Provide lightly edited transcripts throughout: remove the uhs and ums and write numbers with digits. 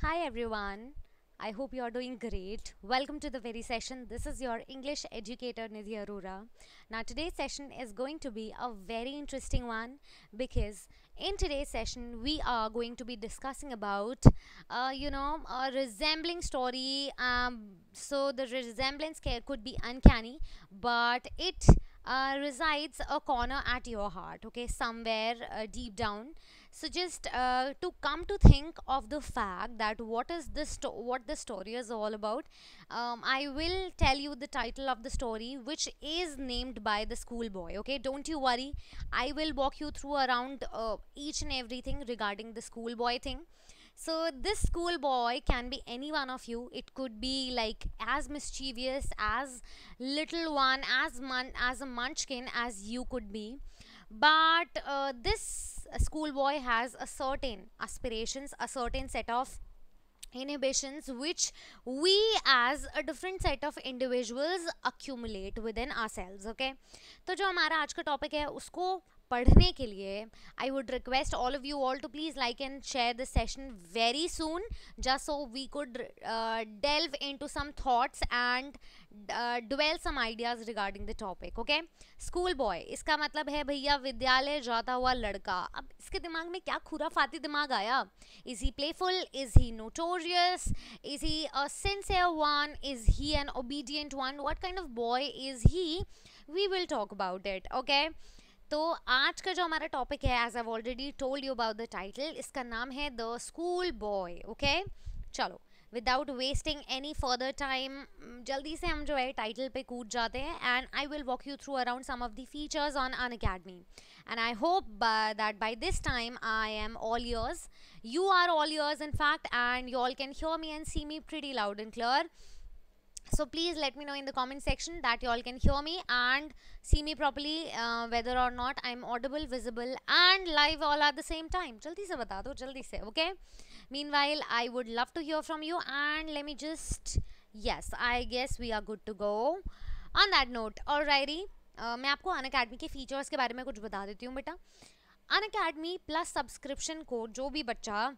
Hi everyone. I hope you are doing great. Welcome to the very session. This is your English educator Nidhi Arora. Now today's session is going to be a very interesting one because in today's session we are going to be discussing about a resembling story. So the resemblance could be uncanny, but it resides a corner at your heart, okay, somewhere deep down. So just to come to think of the fact that what the story is all about, I will tell you the title of the story, which is named by the schoolboy. Okay, don't you worry. I will walk you through around each and everything regarding the schoolboy thing. So this schoolboy can be any one of you. It could be like as mischievous, as little one, as a munchkin as you could be. But this schoolboy has a certain aspirations, a certain set of inhibitions which we as a different set of individuals accumulate within ourselves. Okay, तो जो हमारा आज का topic है उसको पढ़ने के लिए I would request all of you all to please like and share this session very soon, just so we could delve into some thoughts and dwell some ideas regarding the topic. Okay, school boy इसका मतलब है भैया विद्यालय जाता हुआ लड़का. अब इसके दिमाग में क्या खुराफाती दिमाग आया? Is he playful? Is he notorious? Is he a sincere one? Is he an obedient one? What kind of boy is he? We will talk about it. Okay, तो आज का जो हमारा टॉपिक है, as I already told you about the title, इसका नाम है the school boy. Okay, चलो without wasting any further time जल्दी से हम जो है टाइटल पे कूद जाते हैं and I will walk you through around some of the features on Unacademy and I hope that by this time I am all ears, you are all ears in fact, and you all can hear me and see me pretty loud and clear. So please let me know in the comment section that you all can hear me and see me properly, whether or not I'm audible, visible and live all at the same time. jaldi se bata do, jaldi se. Okay, meanwhile I would love to hear from you, and let me just, yes, I guess we are good to go. On that note, alrighty, मैं आपको Unacademy के features के बारे में कुछ बता देती हूँ बेटा. अनअकैडमी प्लस सब्सक्रिप्शन को जो भी बच्चा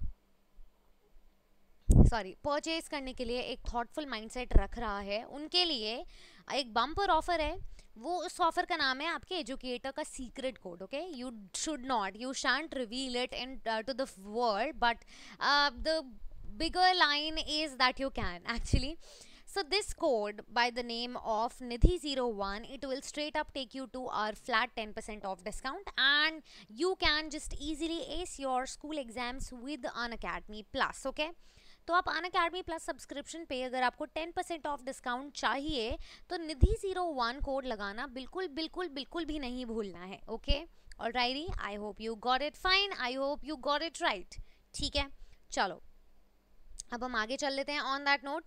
परचेज करने के लिए एक थॉटफुल माइंडसेट रख रहा है, उनके लिए एक बम्पर ऑफर है. वो उस ऑफर का नाम है आपके एजुकेटर का secret code. Okay, you should not, you shan't reveal it in to the world, but the bigger line is that you can actually. So this code by the name of Nidhi01, it will straight up take you to our flat 10% off discount, and you can just easily ace your school exams with Unacademy Plus. Okay, तो आप Unacademy Plus subscription पे अगर आपको 10% of discount चाहिए तो Nidhi01 code लगाना बिल्कुल बिल्कुल बिल्कुल भी नहीं भूलना है. Okay, alrighty, I hope you got it fine, I hope you got it right. ठीक है, चलो अब हम आगे चल लेते हैं. On that note,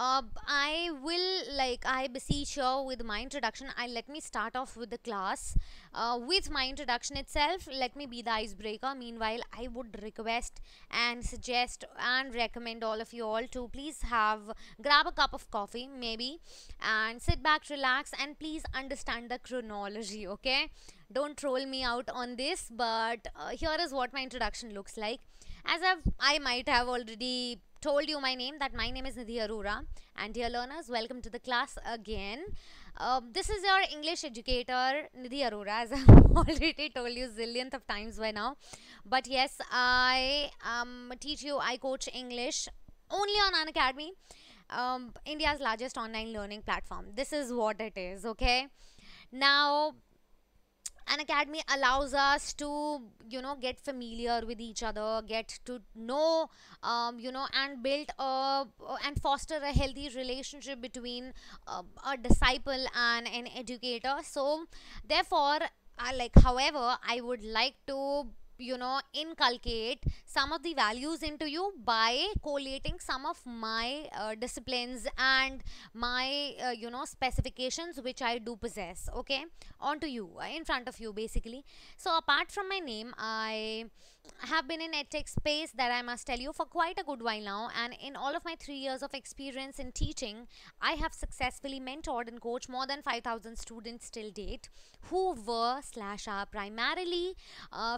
I will like I beseech you with my introduction. Let me start off with the class with my introduction itself. Let me be the icebreaker. Meanwhile, I would request and suggest and recommend all of you all to please grab a cup of coffee maybe and sit back, relax, and please understand the chronology. Okay, don't troll me out on this, but here is what my introduction looks like. As I might have already told you my name, that my name is Nidhi Arora, and dear learners, welcome to the class again. This is your English educator Nidhi Arora, as I've already told you zillionth of times by now. But yes, I teach you, I coach English only on Unacademy, India's largest online learning platform. This is what it is. Okay, now Unacademy allows us to get familiar with each other, get to know, and build and foster a healthy relationship between a disciple and an educator. So therefore, however, I would like to inculcate some of the values into you by collating some of my disciplines and my specifications which I do possess, okay, onto you, in front of you basically. So apart from my name, I have been in edtech space, that I must tell you, for quite a good while now, and in all of my 3 years of experience in teaching, I have successfully mentored and coached more than 5,000 students till date, who were / are primarily from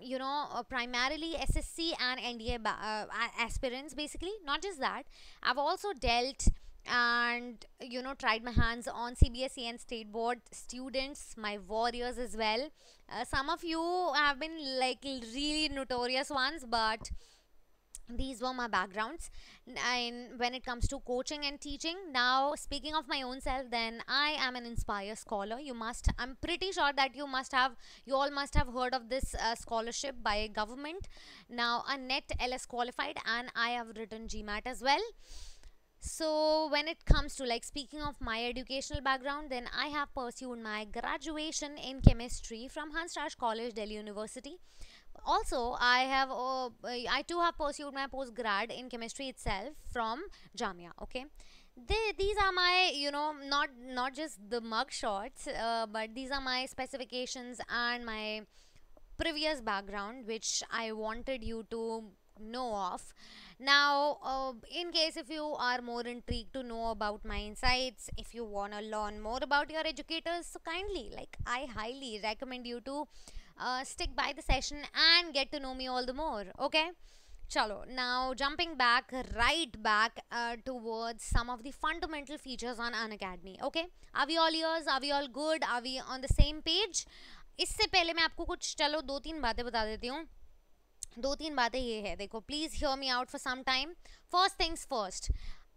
primarily SSC and NDA aspirants basically. Not just that, I've also dealt and tried my hands on CBSE and state board students, my warriors as well. Some of you have been like really notorious ones, but these were my backgrounds. And when it comes to coaching and teaching, now speaking of my own self, then I am an Inspire scholar. I'm pretty sure that you all must have heard of this scholarship by government. Now a net LS qualified, and I have written GMAT as well. So when it comes to like speaking of my educational background, then I have pursued my graduation in chemistry from Hans Raj College, Delhi University. Also, I too have pursued my post grad in chemistry itself from Jamia. Okay, these are my, not just the mug shots, but these are my specifications and my previous background, which I wanted you to know of. Now, in case if you are more intrigued to know about my insights, if you want to learn more about your educators, so kindly, like, I highly recommend you to stick by the session and get to know me all the more. Okay, chalo, now jumping back, right back towards some of the fundamental features on Unacademy. Okay, are we all ears? Are we all good? Are we on the same page? इससे पहले मैं आपको कुछ, चलो, दो तीन बातें बता देती हूँ. दो तीन बातें ये है, देखो, please hear me out for some time. First things first,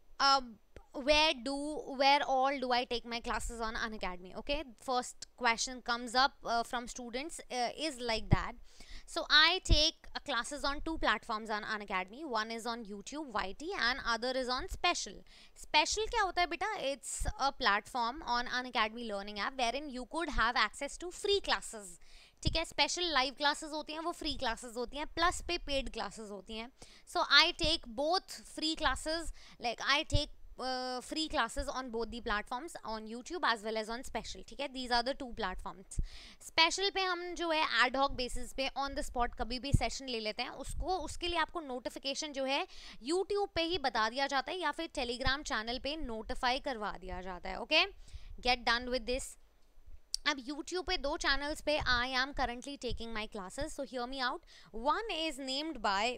where all do I take my classes on Unacademy? Okay, first question comes up from students is like that. So I take classes on two platforms on Unacademy. One is on YouTube YT and other is on Special. Special क्या होता है बेटा? It's a platform on Unacademy learning app wherein you could have access to free classes. ठीक है, special live classes होती हैं, वो free classes होती हैं, प्लस पे पेड क्लासेस होती हैं. So I take both free classes, like I take free classes on both the platforms, on YouTube as well as on Special. ठीक है, these are the two platforms. Special पे हम जो है ad hoc basis पे on the spot कभी भी session ले लेते हैं. उसके लिए आपको नोटिफिकेशन जो है YouTube पे ही बता दिया जाता है या फिर टेलीग्राम चैनल पे नोटिफाई करवा दिया जाता है. Okay, get done with this. अब YouTube पे दो चैनल्स पे I am currently taking my classes, so hear me out. One is named by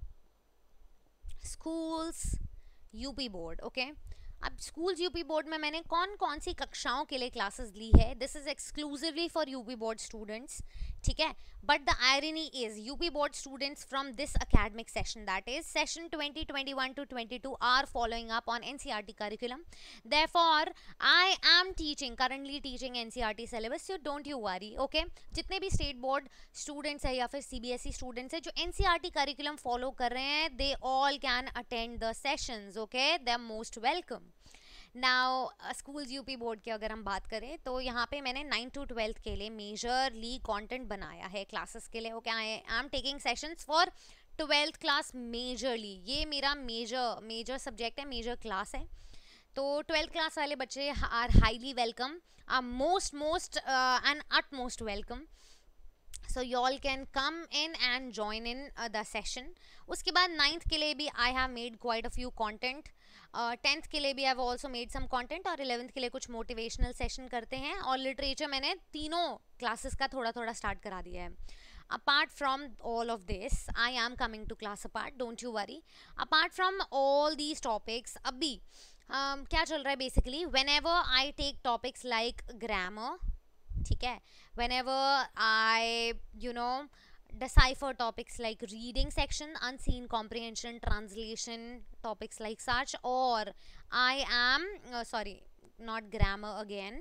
schools UP board. Okay, अब स्कूल्स यूपी बोर्ड में मैंने कौन कौन सी कक्षाओं के लिए क्लासेस ली है, this is exclusively for UP board students. ठीक है, but the irony is UP board students from this academic session, that is session 2021 to 22, are following up on NCERT curriculum. Therefore I am currently teaching NCERT syllabus, so don't you worry. Okay, जितने भी state board students है या फिर CBSE students है जो NCERT curriculum follow कर रहे हैं, they all can attend the sessions. Okay, they are most welcome. Now schools UP board की अगर हम बात करें तो यहाँ पे मैंने 9 to 12 के लिए मेजरली कंटेंट बनाया है क्लासेस के लिए. Okay, I am taking sessions for 12th class majorly. ये मेरा मेजर सब्जेक्ट है, मेजर क्लास है. तो 12th क्लास वाले बच्चे are highly welcome, are most and utmost welcome. So you all can come in and join in the session. उसके बाद 9th के लिए भी I have made quite a few content. 10th के लिए भी I have also made some content, और 11th के लिए कुछ motivational session करते हैं, और literature मैंने तीनों classes का थोड़ा थोड़ा start करा दिया है. Apart from all of this, I am coming to class apart, don't you worry. Apart from all these topics, अभी क्या चल रहा है basically, whenever I take topics like grammar, ठीक है, whenever I decipher topics like reading section, unseen comprehension, translation, topics like such, or I am not grammar again,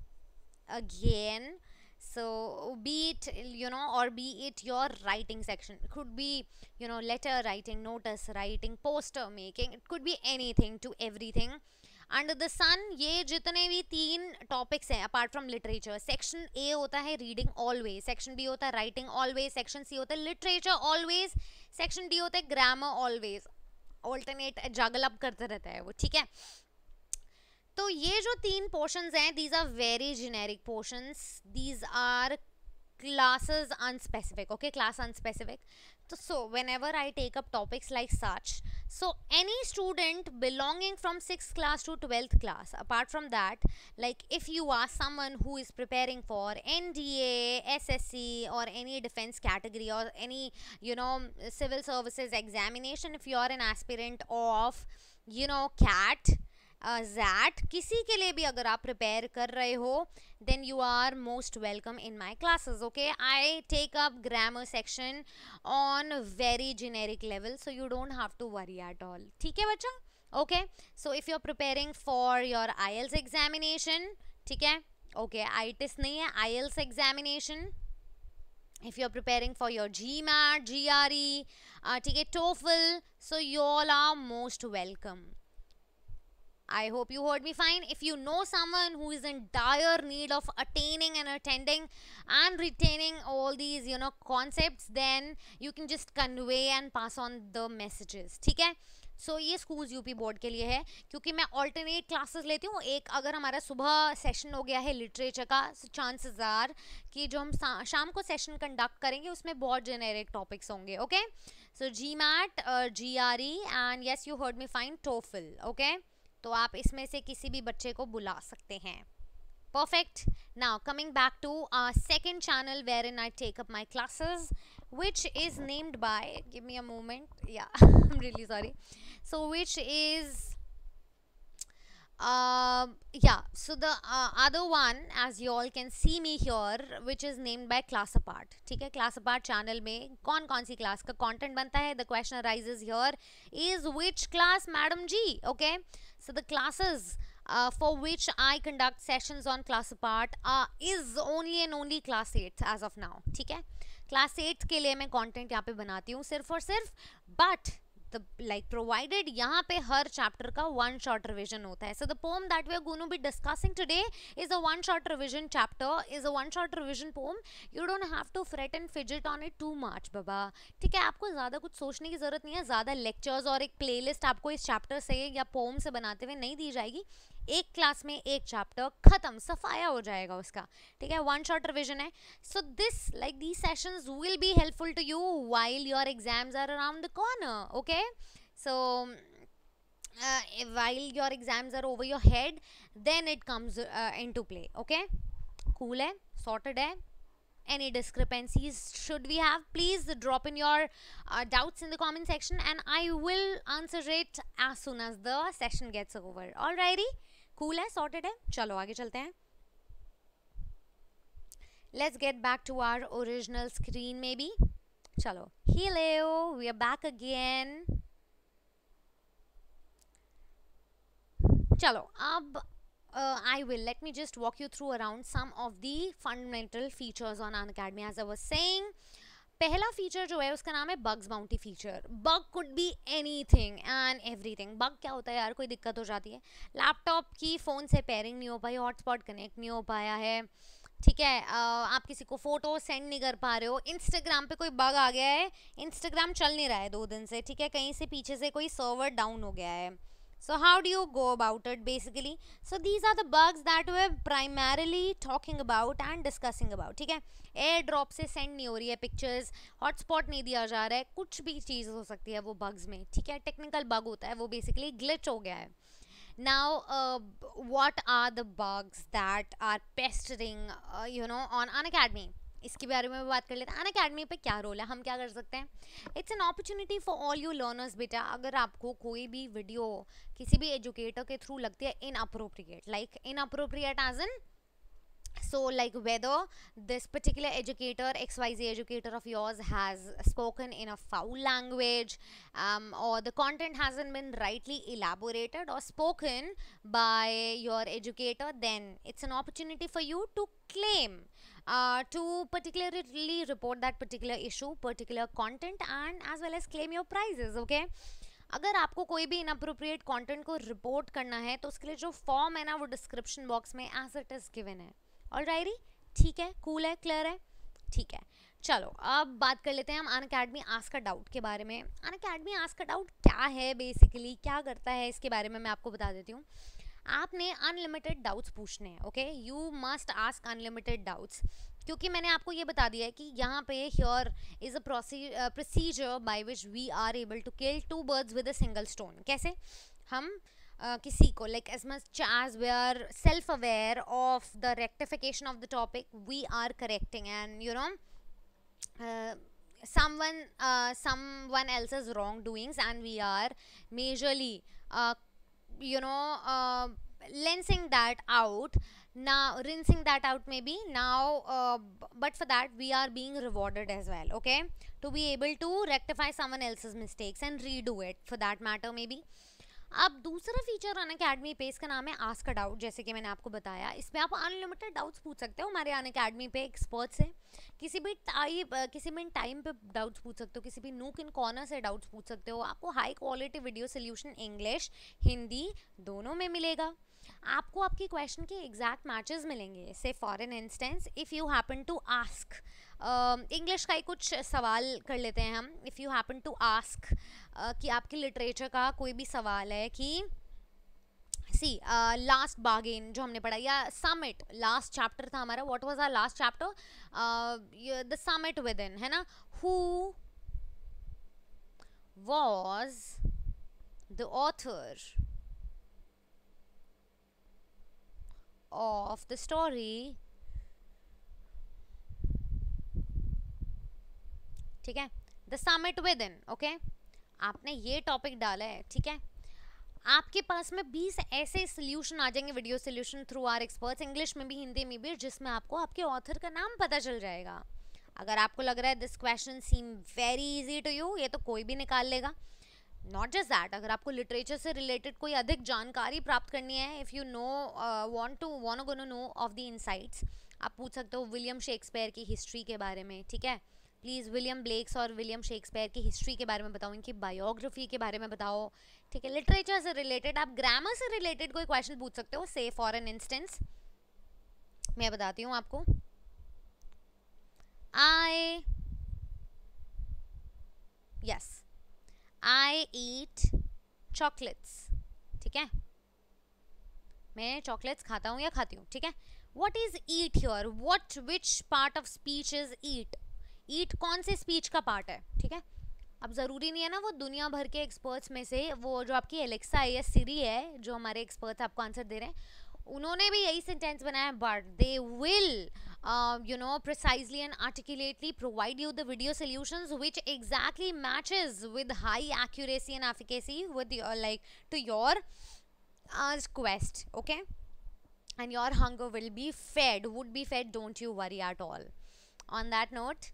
so be it or be it your writing section, it could be letter writing, notice writing, poster making, it could be anything to everything under the sun. ये जितने भी 3 topics हैं apart from literature, section A होता है reading always, section B होता है writing always, section C होता है लिटरेचर ऑलवेज, सेक्शन डी होता है grammar always. Alternate juggle up करते रहता है वो. ठीक है, तो ये जो 3 पोर्शंस हैं, these are very generic portions, these are classes unspecific, okay, class unspecific. So whenever I take up topics like such, so any student belonging from 6th class to 12th class, apart from that, like if you are someone who is preparing for NDA, SSC, or any defense category, or any, you know, civil services examination, if you are an aspirant of, you know, CAT, ZAT, किसी के लिए भी अगर आप prepare कर रहे हो, then you are most welcome in my classes, okay. I take up grammar section on very generic level, so you don't have to worry at all, ठीक है बच्चा, okay. So if you're preparing for your IELTS examination, ठीक है, okay, IELTS नहीं है, IELTS examination, if you're preparing for your GMAT, GRE, ठीक है, TOEFL, so you all are most welcome. I hope you heard me fine. If you know someone who is in dire need of attaining and attending and retaining all these, you know, concepts, then you can just convey and pass on the messages, ठीक है. सो ये schools UP board के लिए है, क्योंकि मैं alternate classes लेती हूँ. एक अगर हमारा सुबह सेशन हो गया है लिटरेचर का, चांसेस आर कि जो हम शाम को सेशन कंडक्ट करेंगे उसमें बहुत जेनेरिक टॉपिक्स होंगे, okay. So GMAT, GRE and yes you heard me fine, TOEFL, okay. तो आप इसमें से किसी भी बच्चे को बुला सकते हैं. Perfect. Now coming back to our second channel wherein I take up my classes, which is named by, give me a moment, yeah, I'm really sorry. So which is yeah, so the other one, as you all can see me here, which is named by Class Apart, ठीक है. Class Apart channel में कौन कौन सी class का content बनता है, the question arises here is which class, madam ji, okay. So the classes for which I conduct sessions on Class Apart is only and only class 8 as of now, ठीक है. Class 8 के लिए मैं content यहाँ पे बनाती हूँ सिर्फ और सिर्फ, but the like provided यहाँ पे हर chapter का one shot revision होता है. So the poem that we are going to be discussing today is a one shot revision chapter, is a one shot revision poem. You don't have to fret and fidget on it too much, बाबा, ठीक है. आपको ज़्यादा कुछ सोचने की ज़रूरत नहीं है, ज़्यादा lectures और एक playlist आपको इस chapter से या poem से बनाते हुए नहीं दी जाएगी. एक क्लास में एक चैप्टर खत्म, सफाया हो जाएगा उसका, ठीक है. वन शॉट रिविजन है. So this like these sessions will be helpful to you while your exams are around the corner, okay. So while your exams are over your head, then it comes into play, okay. Cool है, sorted है. Any discrepancies should we have, please drop in your doubts in the comment section and I will answer it as soon as the session gets over. Alrighty, cool है, sorted है. चलो आगे चलते हैं. Let's get back to our original screen maybe. चलो, hello, we are back again. चलो अब let me just walk you through around some of the fundamental features on Unacademy. As I was saying, पहला feature जो है उसका नाम है bugs bounty feature. Bug could be anything and everything. Bug क्या होता है यार, कोई दिक्कत हो जाती है, लैपटॉप की फ़ोन से पेयरिंग नहीं हो पाई, हॉटस्पॉट कनेक्ट नहीं हो पाया है, ठीक है. आप किसी को फ़ोटो सेंड नहीं कर पा रहे हो, इंस्टाग्राम पे कोई बग आ गया है, इंस्टाग्राम चल नहीं रहा है 2 दिन से, ठीक है, कहीं से पीछे से कोई सर्वर डाउन हो गया है. So how do you go about it basically? So these are the bugs that we're primarily talking about and discussing about, ठीक है. एयर ड्रॉप से सेंड नहीं हो रही है पिक्चर्स, हॉटस्पॉट नहीं दिया जा रहा है, कुछ भी चीज़ हो सकती है वो बग्स में, ठीक है. टेक्निकल बग होता है वो, बेसिकली ग्लिच हो गया है. Now what are the bugs that are pestering on Unacademy? इसके बारे में बात कर लेते हैं. अनअकैडमी पे क्या रोल है, हम क्या कर सकते हैं. It's an opportunity for all you learners बेटा. अगर आपको कोई भी वीडियो किसी भी एजुकेटर के थ्रू लगती है inappropriate, like inappropriate age in, so like whether this particular educator, XYZ educator of yours, has spoken in a foul language, or the content hasn't been rightly elaborated or spoken by your educator, then it's an opportunity for you to claim, to particularly report that particular issue, particular content, and as well as claim your prizes, okay. अगर आपको कोई भी inappropriate content को report करना है तो उसके लिए जो फॉर्म है ना वो डिस्क्रिप्शन बॉक्स में एज इट इज गिवन है. ऑलराइट, ठीक है, कूल है, क्लियर है, ठीक है. चलो अब बात कर लेते हैं हम अनअकैडमी आस्क अ डाउट के बारे में. अनअकैडमी आस्क अ डाउट क्या है, बेसिकली क्या करता है, इसके बारे में मैं आपको बता देती हूँ. आपने अनलिमिटेड डाउट्स पूछने हैं, okay. You must ask unlimited doubts, क्योंकि मैंने आपको ये बता दिया है कि यहाँ पे here is a procedure by which we are able to kill two birds with a single stone. कैसे हम किसी को like as much as we are self aware of the rectification of the topic we are correcting and you know someone else's wrongdoings, and we are majorly uh, you know uh, rinsing that out now, rinsing that out maybe now, but for that we are being rewarded as well, okay, to be able to rectify someone else's mistakes and redo it for that matter maybe. अब दूसरा feature Unacademy पे, इसका नाम है ask a doubt. जैसे कि मैंने आपको बताया, इसमें आप अनलिमिटेड डाउट्स पूछ सकते हो हमारे अनअकैडमी पे एक्सपर्ट से. किसी भी टाइम पे डाउट्स पूछ सकते हो, किसी भी नूक इन कॉर्नर से डाउट्स पूछ सकते हो. आपको high quality video solution English Hindi दोनों में मिलेगा. आपको आपकी क्वेश्चन के एग्जैक्ट मैचेस मिलेंगे. Say for an instance if you happen to ask English का ही कुछ सवाल कर लेते हैं हम. If you happen to ask कि आपके लिटरेचर का कोई भी सवाल है कि सी लास्ट बार्गेन जो हमने पढ़ा, या समिट लास्ट चैप्टर था हमारा. What was our last chapter? The summit within, है ना. Who was the author of the story. ठीक है, the summit within. Okay, आपने ये टॉपिक डाला है, ठीक है. आपके पास में 20 ऐसे सोल्यूशन आ जाएंगे, video solution through our experts, English में भी हिंदी में भी, जिसमें आपको आपके ऑथर का नाम पता चल जाएगा. अगर आपको लग रहा है this question seem very easy to you, ये तो कोई भी निकाल लेगा. नॉट जस्ट दैट, अगर आपको लिटरेचर से रिलेटेड कोई अधिक जानकारी प्राप्त करनी है, if you know want to know of the insights, आप पूछ सकते हो विलियम शेक्सपियर की हिस्ट्री के बारे में. ठीक है, प्लीज़ विलियम ब्लेक्स और विलियम शेक्सपियर की हिस्ट्री के बारे में बताओ, इनकी बायोग्राफी के बारे में बताओ. ठीक है, लिटरेचर से रिलेटेड, आप ग्रामर से रिलेटेड कोई क्वेश्चन पूछ सकते हो. से फॉर एन इंस्टेंस मैं बताती हूँ आपको. I eat chocolates. ठीक है, मैं चॉकलेट्स खाता हूँ या खाती हूँ. ठीक है, what is eat here? Which part of speech is eat? Eat कौन से स्पीच का पार्ट है? ठीक है, अब ज़रूरी नहीं है ना वो दुनिया भर के एक्सपर्ट्स में से वो जो आपकी एलेक्सा है या सिरी है, जो हमारे एक्सपर्ट्स आपको आंसर दे रहे हैं, उन्होंने भी यही सेंटेंस बनाया, but they will precisely and articulately provide you the video solutions which exactly matches with high accuracy and efficacy with your to your quest. Okay, and your hunger would be fed, don't you worry at all. On that note,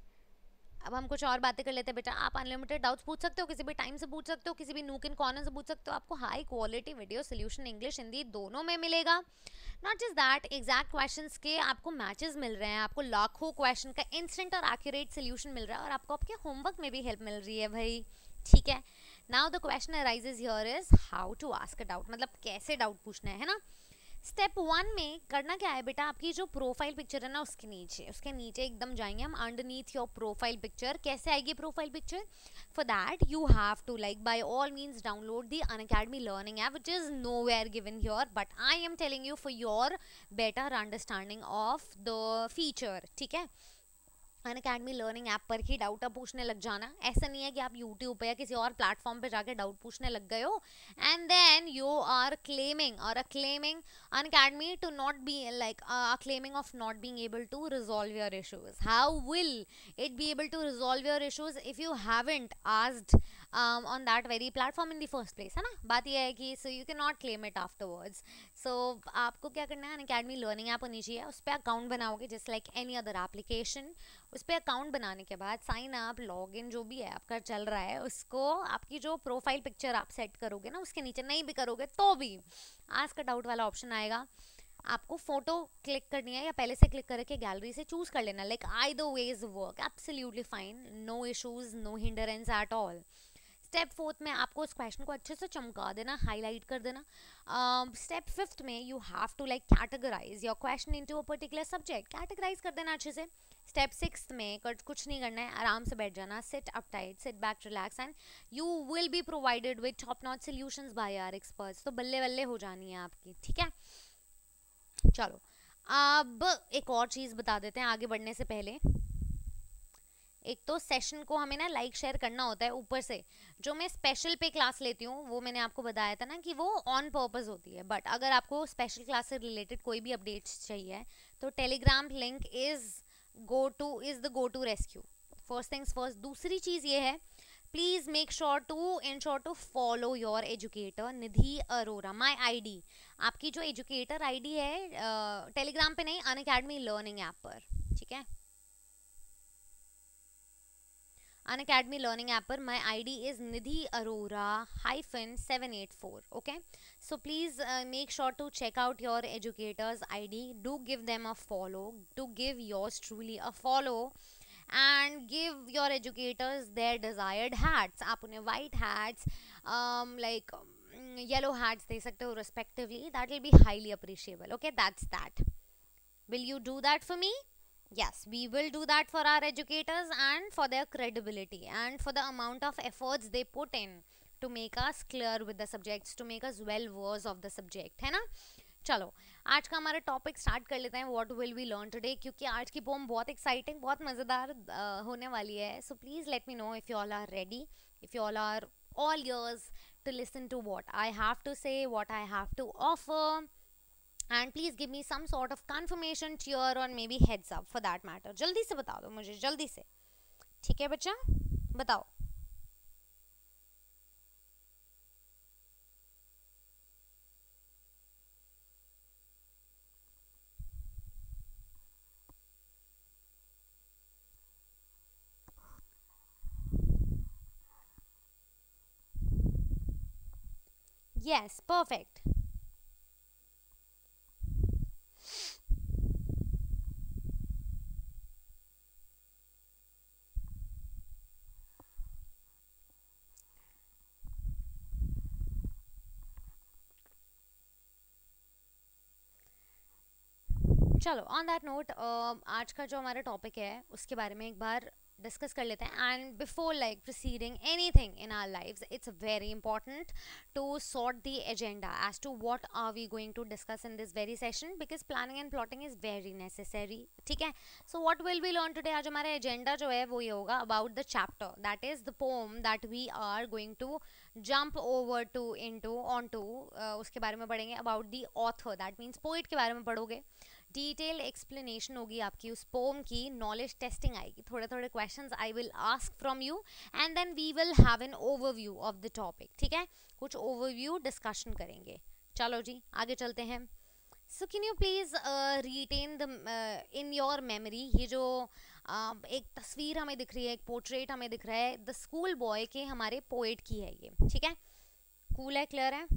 अब हम कुछ और बातें कर लेते हैं. बेटा, आप अनलिमिटेड डाउट्स पूछ सकते हो, किसी भी टाइम से पूछ सकते हो, किसी भी नूक इन कॉर्नर से पूछ सकते हो. आपको high quality video solution English Hindi दोनों में मिलेगा. Not just that, exact questions के आपको मैचेस मिल रहे हैं, आपको लाखों क्वेश्चन का इंस्टेंट और एक्यूरेट सोल्यूशन मिल रहा है, और आपको आपके होमवर्क में भी हेल्प मिल रही है भाई. ठीक है, now the question arises here is how to ask a doubt, मतलब कैसे डाउट पूछना है ना. स्टेप 1 में करना क्या है बेटा, आपकी जो प्रोफाइल पिक्चर है ना उसके नीचे एकदम जाएंगे हम, अंडरनीथ योर प्रोफाइल पिक्चर. कैसे आएगी profile picture? For that you have to by all means download the Unacademy learning app, which is nowhere given here, but I am telling you for your better understanding of the feature. ठीक है, Unacademy learning app पर ही doubt आप पूछने लग जाना. ऐसा नहीं है कि आप यूट्यूब पे या किसी और प्लेटफॉर्म पे जाके डाउट पूछने लग गए हो and then you are claiming Unacademy to not be claiming of not being able to resolve your issues. How will it be able to resolve your issues if you haven't asked on that very platform in the first place, है ना. बात यह है कि so you cannot claim it afterwards. So आपको क्या करना है, अनअकैडमी लर्निंग ऐप होनी चाहिए, उस पर अकाउंट बनाओगे just like any other application. उस पर अकाउंट बनाने के बाद साइन अप, लॉग इन जो भी है आपका चल रहा है, उसको आपकी जो प्रोफाइल पिक्चर आप सेट करोगे ना उसके नीचे, नहीं भी करोगे तो भी आस्क अ डाउट वाला ऑप्शन आएगा. आपको फोटो क्लिक करनी है या पहले से क्लिक करके गैलरी से चूज कर लेना. Like either ways work, absolutely fine, no issues, no hindrance at all. Step 4 में आपको उस क्वेश्चन को अच्छे से चमका देना, हाईलाइट कर देना. स्टेप 5 में you have to categorise your question into a particular subject, categorise कर देना अच्छे से. स्टेप 6 में कुछ नहीं करना है, आराम से बैठ जाना, sit up tight, sit back, relax, and you will be provided with top notch solutions by our experts. तो बल्ले बल्ले हो जानी है आपकी. ठीक है, चलो अब एक और चीज़ बता देते हैं आगे बढ़ने से पहले। एक तो सेशन को हमें ना लाइक शेयर करना होता है ऊपर से। जो मैं स्पेशल पे क्लास लेती हूँ वो मैंने आपको बताया था ना कि वो ऑन पर्पस होती है, बट अगर आपको स्पेशल क्लास से रिलेटेड कोई भी अपडेट्स चाहिए तो Telegram link is the go to rescue. First things first. दूसरी चीज़ ये है, please make sure to follow your educator Nidhi Arora, my ID. आपकी जो एजुकेटर आईडी है टेलीग्राम पे नहीं, अनअकैडमी लर्निंग ऐप पर, ठीक है। Unacademy learning app पर my ID is Nidhi Arora -784. Okay, so please make sure to check out your educators ID. Do give them a follow. Do give yours truly a follow and give your educators their desired hats. आप उन्हें white hats like yellow hats दे सकते हो respectively. That will be highly appreciable. Okay, that's that. Will you do that for me? Yes, we will do that for our educators and for their credibility and for the amount of efforts they put in to make us clear with the subjects, to make us well versed of the subject, है ना। चलो आज का हमारा topic start कर लेते हैं, what will we learn today, क्योंकि आज की पोम बहुत एक्साइटिंग, बहुत मज़ेदार होने वाली है। So please let me know if you all are ready, if you all are all yours to listen to what I have to say, what I have to offer, and please give me some sort of confirmation, cheer or maybe heads up for that matter. जल्दी से बता दो मुझे, जल्दी से, ठीक है बच्चा, बताओ। Yes, perfect. चलो ऑन दैट नोट आज का जो हमारा टॉपिक है उसके बारे में एक बार डिस्कस कर लेते हैं। And before like proceeding anything in our lives, it's very important to sort the agenda as to what are we going to discuss in this very session, because planning and plotting is very necessary, ठीक है। So what will we learn today, आज हमारा agenda जो है वो ये होगा about the chapter that is the poem that we are going to jump over to into on to. उसके बारे में पढ़ेंगे about the author, that means poet के बारे में पढ़ोगे। डिटेल एक्सप्लेनेशन होगी आपकी उस पोम की, नॉलेज टेस्टिंग आएगी, थोड़े थोड़े questions I will ask from you and then we will have an overview of the topic, ठीक है। कुछ ओवरव्यू डिस्कशन करेंगे। चलो जी आगे चलते हैं। So can you please retain the in your memory, ये जो एक तस्वीर हमें दिख रही है, एक पोर्ट्रेट हमें दिख रहा है द स्कूल बॉय के हमारे पोएट की है ये, ठीक है। कूल है, क्लियर है।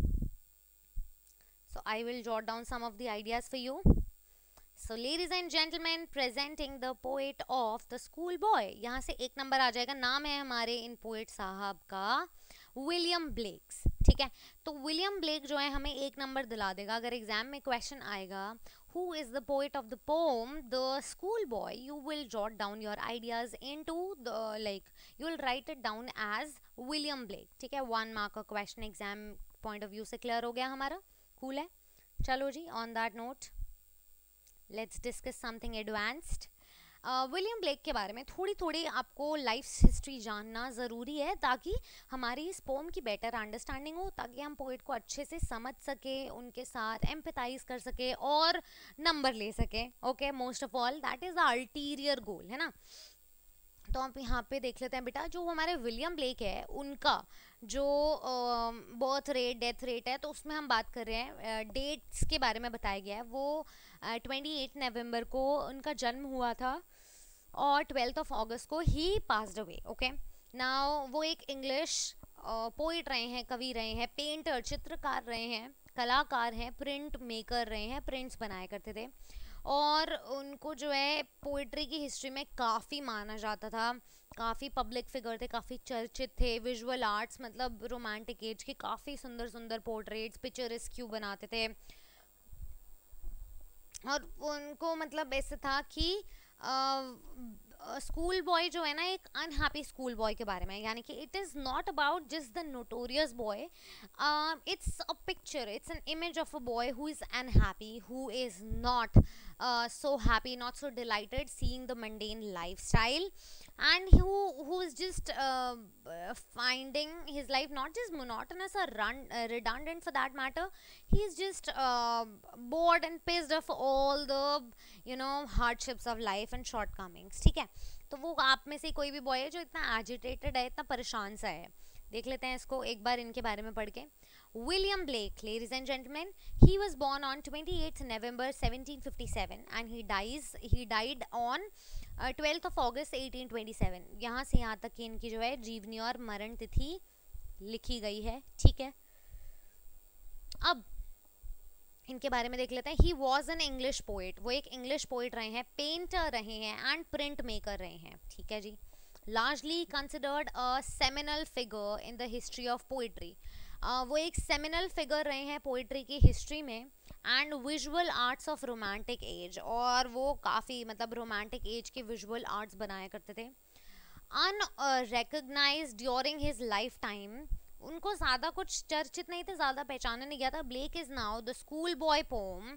So I will jot down some of the ideas for you. So ladies and gentlemen, presenting the poet of the school boy, यहाँ से एक नंबर आ जाएगा, नाम है हमारे इन पोएट साहब का विलियम ब्लेक्स, ठीक है। तो विलियम ब्लेक जो है हमें एक नंबर दिला देगा अगर एग्जाम में क्वेश्चन आएगा who is the poet of the poem the school boy, you will jot down your ideas into the like you will write it down as William Blake, ठीक है। 1 मार्क का question exam point of view से clear हो गया हमारा, cool है। चलो जी on that note let's discuss something advanced. William Blake के बारे में थोड़ी थोड़ी आपको लाइफ हिस्ट्री जानना ज़रूरी है ताकि हमारी इस पोम की बेटर अंडरस्टैंडिंग हो, ताकि हम पोइट को अच्छे से समझ सके, उनके साथ एम्पैथाइज कर सके और नंबर ले सके। Okay, most of all that is the ulterior goal, है ना। तो आप यहाँ पे देख लेते हैं बेटा, जो हमारे विलियम ब्लेक है उनका जो बर्थ रेट डेथ रेट है, तो उसमें हम बात कर रहे हैं डेट्स के बारे में बताया गया है। वो 28 नवंबर को उनका जन्म हुआ था और 12 अगस्त को ही पास्ड अवे। ओके, नाउ वो एक इंग्लिश पोइट रहे हैं, कवि रहे हैं, पेंटर चित्रकार रहे हैं, कलाकार हैं, प्रिंट मेकर रहे हैं, प्रिंट्स बनाया करते थे। और उनको जो है पोइट्री की हिस्ट्री में काफ़ी माना जाता था, काफ़ी पब्लिक फिगर थे, काफ़ी चर्चित थे। विजुअल आर्ट्स मतलब रोमांटिक एज के काफ़ी सुंदर सुंदर पोर्ट्रेट्स पिक्चरेस्क्यू बनाते थे। और उनको मतलब ऐसे था कि स्कूल बॉय जो है ना, एक अनहैप्पी स्कूल बॉय के बारे में, यानी कि it is not about just the notorious boy, it's a picture, it's an image of a boy who is unhappy, who is not so happy, not so delighted seeing the mundane lifestyle, and who is just finding his life not just monotonous or redundant for that matter. He's just bored and pissed of all the hardships of life and shortcomings. ठीक है, तो वो आप में से कोई भी boy है जो इतना एजिटेटेड है, इतना परेशान सा है. देख लेते हैं इसको एक बार इनके बारे में पढ़ के. William Blake, ladies and gentlemen, he was born on 28th November 1757 and he died on 12th of August 1827. यहाँ से यहाँ तक कि इनकी जो है जीवनी और मरण तिथि लिखी गई है. ठीक है, अब इनके बारे में देख लेते हैं. He was an English poet, वो एक इंग्लिश पोइट रहे हैं, पेंटर रहे हैं एंड प्रिंट मेकर रहे हैं. ठीक है जी. Largely considered a seminal figure in the history of poetry, वो एक सेमिनल फिगर रहे हैं पोइट्री की हिस्ट्री में, and visual arts of romantic age, और वो काफ़ी मतलब रोमांटिक एज के विजुअल आर्ट्स बनाया करते थे. Unrecognised during his lifetime, उनको ज़्यादा कुछ चर्चित नहीं थे, ज़्यादा पहचाना नहीं गया था. Blake is now the school boy poem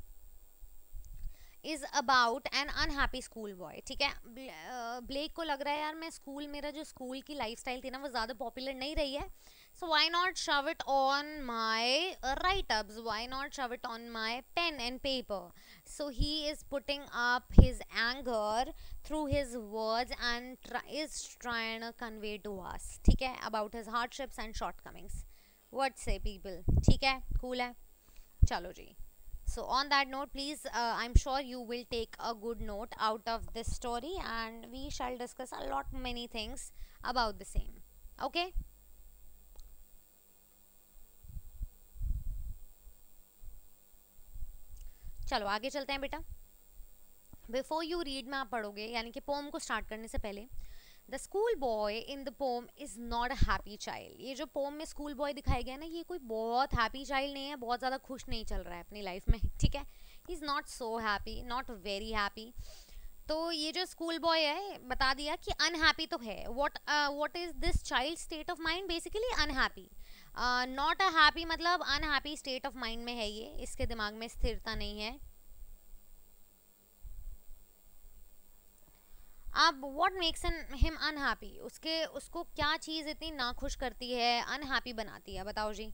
is about an unhappy school boy. ठीक है, ब्लेक को लग रहा है यार मैं स्कूल, मेरा जो स्कूल की लाइफस्टाइल थी ना वो ज़्यादा पॉपुलर नहीं रही है, so why not shove it on my write-ups, why not shove it on my pen and paper. So he is putting up his anger through his words and is trying to convey to us, ठीक है, about his hardships and shortcomings. What say people? ठीक है, cool है, चलो जी. So on that note, please, I'm sure you will take a good note out of this story and we shall discuss a lot many things about the same. Okay? चलो आगे चलते हैं बेटा. Before you read में आप पढ़ोगे, यानी कि पोम को स्टार्ट करने से पहले, the school boy in the poem is not a happy child. ये जो पोम में स्कूल बॉय दिखाया गया ना, ये कोई बहुत हैप्पी चाइल्ड नहीं है, बहुत ज़्यादा खुश नहीं चल रहा है अपनी लाइफ में. ठीक है, he is not so happy, not very happy. तो ये जो स्कूल बॉय है बता दिया कि अनहैप्पी तो है. What is this child state of mind? Basically unhappy. Not a happy मतलब अनहैप्पी स्टेट ऑफ माइंड में है ये, इसके दिमाग में स्थिरता नहीं है. अब व्हाट मेक्स हिम अनहैप्पी, उसको क्या चीज़ इतनी नाखुश करती है, अनहैप्पी बनाती है, बताओ जी.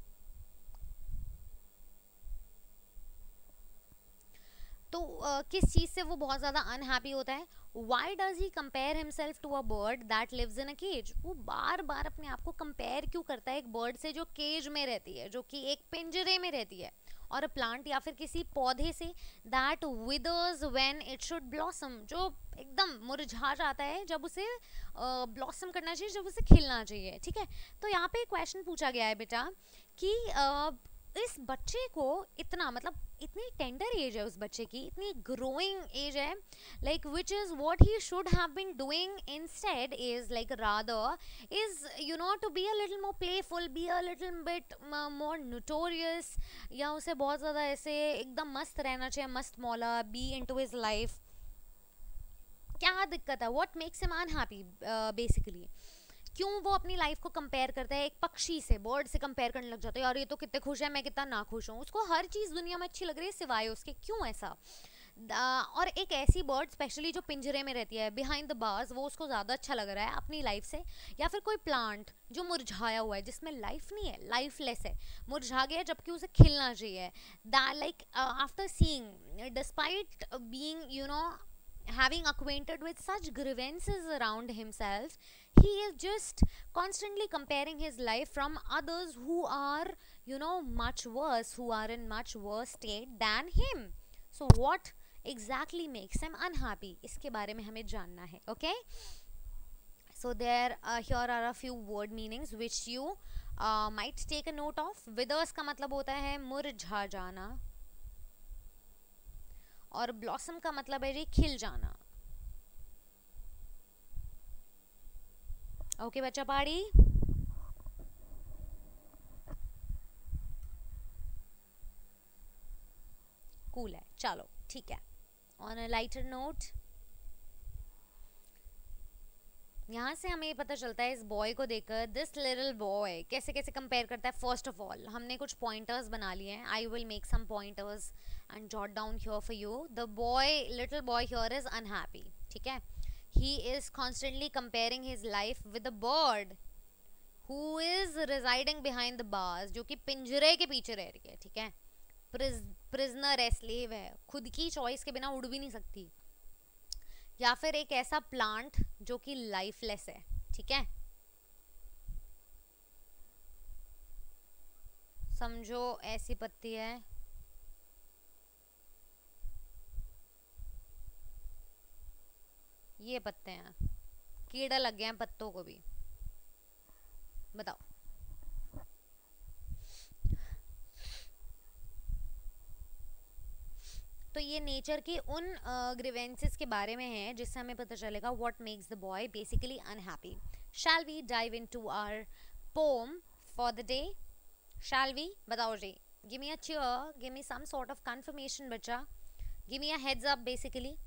तो किस चीज़ से वो बहुत ज़्यादा अनहैप्पी होता है? Why does he compare himself to a bird that lives in a cage. वो बार बार अपने आप को कंपेयर क्यों करता है एक बर्ड से जो केज में रहती है, जो कि एक पिंजरे में रहती है, और अ प्लांट या फिर किसी पौधे से that withers when it should blossom, जो एकदम मुरझा जाता है जब उसे ब्लॉसम करना चाहिए, जब उसे खिलना चाहिए. ठीक है, तो यहाँ पे क्वेश्चन पूछा गया है बेटा कि इस बच्चे को इतना मतलब इतनी टेंडर एज है उस बच्चे की, इतनी ग्रोइंग एज है, like which is what he should have been doing instead is like rather is to be a little more playful, be a little bit more notorious, या उसे बहुत ज़्यादा ऐसे एकदम मस्त रहना चाहिए, मस्त मौला, बी इनटू हिज लाइफ. क्या दिक्कत है? What makes him unhappy basically? क्यों वो अपनी लाइफ को कंपेयर करता है एक पक्षी से, बर्ड से कंपेयर करने लग जाता है, यार ये तो कितने खुश है, मैं कितना ना खुश हूँ. उसको हर चीज़ दुनिया में अच्छी लग रही है सिवाय उसके. क्यों ऐसा? और एक ऐसी बर्ड स्पेशली जो पिंजरे में रहती है बिहाइंड द बार्स, वो उसको ज़्यादा अच्छा लग रहा है अपनी लाइफ से, या फिर कोई प्लांट जो मुरझाया हुआ है, जिसमें लाइफ नहीं है, लाइफलेस है, मुरझा गया जबकि उसे खिलना चाहिए. Like after seeing, despite being having acquainted with such grievances around himself, he is just constantly comparing his life from others who are much worse, who are in much worse state than him. So what exactly makes him unhappy, इसके बारे में हमें जानना है. Okay, so here are a few word meanings which you might take a note of. withers का मतलब होता है मुरझा जाना, और ब्लॉसम का मतलब है जी खिल जाना. ओके बच्चा पहाड़ी, कूल है, चलो ठीक है. ऑन अ लाइटर नोट, यहाँ से हमें ये पता चलता है इस बॉय को देखकर, दिस लिटिल बॉय कैसे कैसे कंपेयर करता है. फर्स्ट ऑफ ऑल हमने कुछ पॉइंटर्स बना लिए हैं. I will make some pointers and jot down here for you. The boy, little boy here is unhappy. ठीक है. He is constantly comparing his life with a bird who is residing behind the bars, जो कि पिंजरे के पीछे रह रही है. ठीक है. प्रिजनर है, स्लेव है, खुद की चॉइस के बिना उड़ भी नहीं सकती. या फिर एक ऐसा प्लांट जो कि लाइफलेस है. ठीक है. समझो ऐसी पत्ती है, ये पत्ते हैं, कीड़ा लग गया है पत्तों को भी. बताओ. तो ये नेचर के उन ग्रीवेंसेस के बारे में है जिससे हमें पता चलेगा what makes the boy basically unhappy. Shall we dive into our poem for the day? Shall we? बताओ जी. Give me a cheer, give me some sort of confirmation बच्चा. Give me a heads up basically.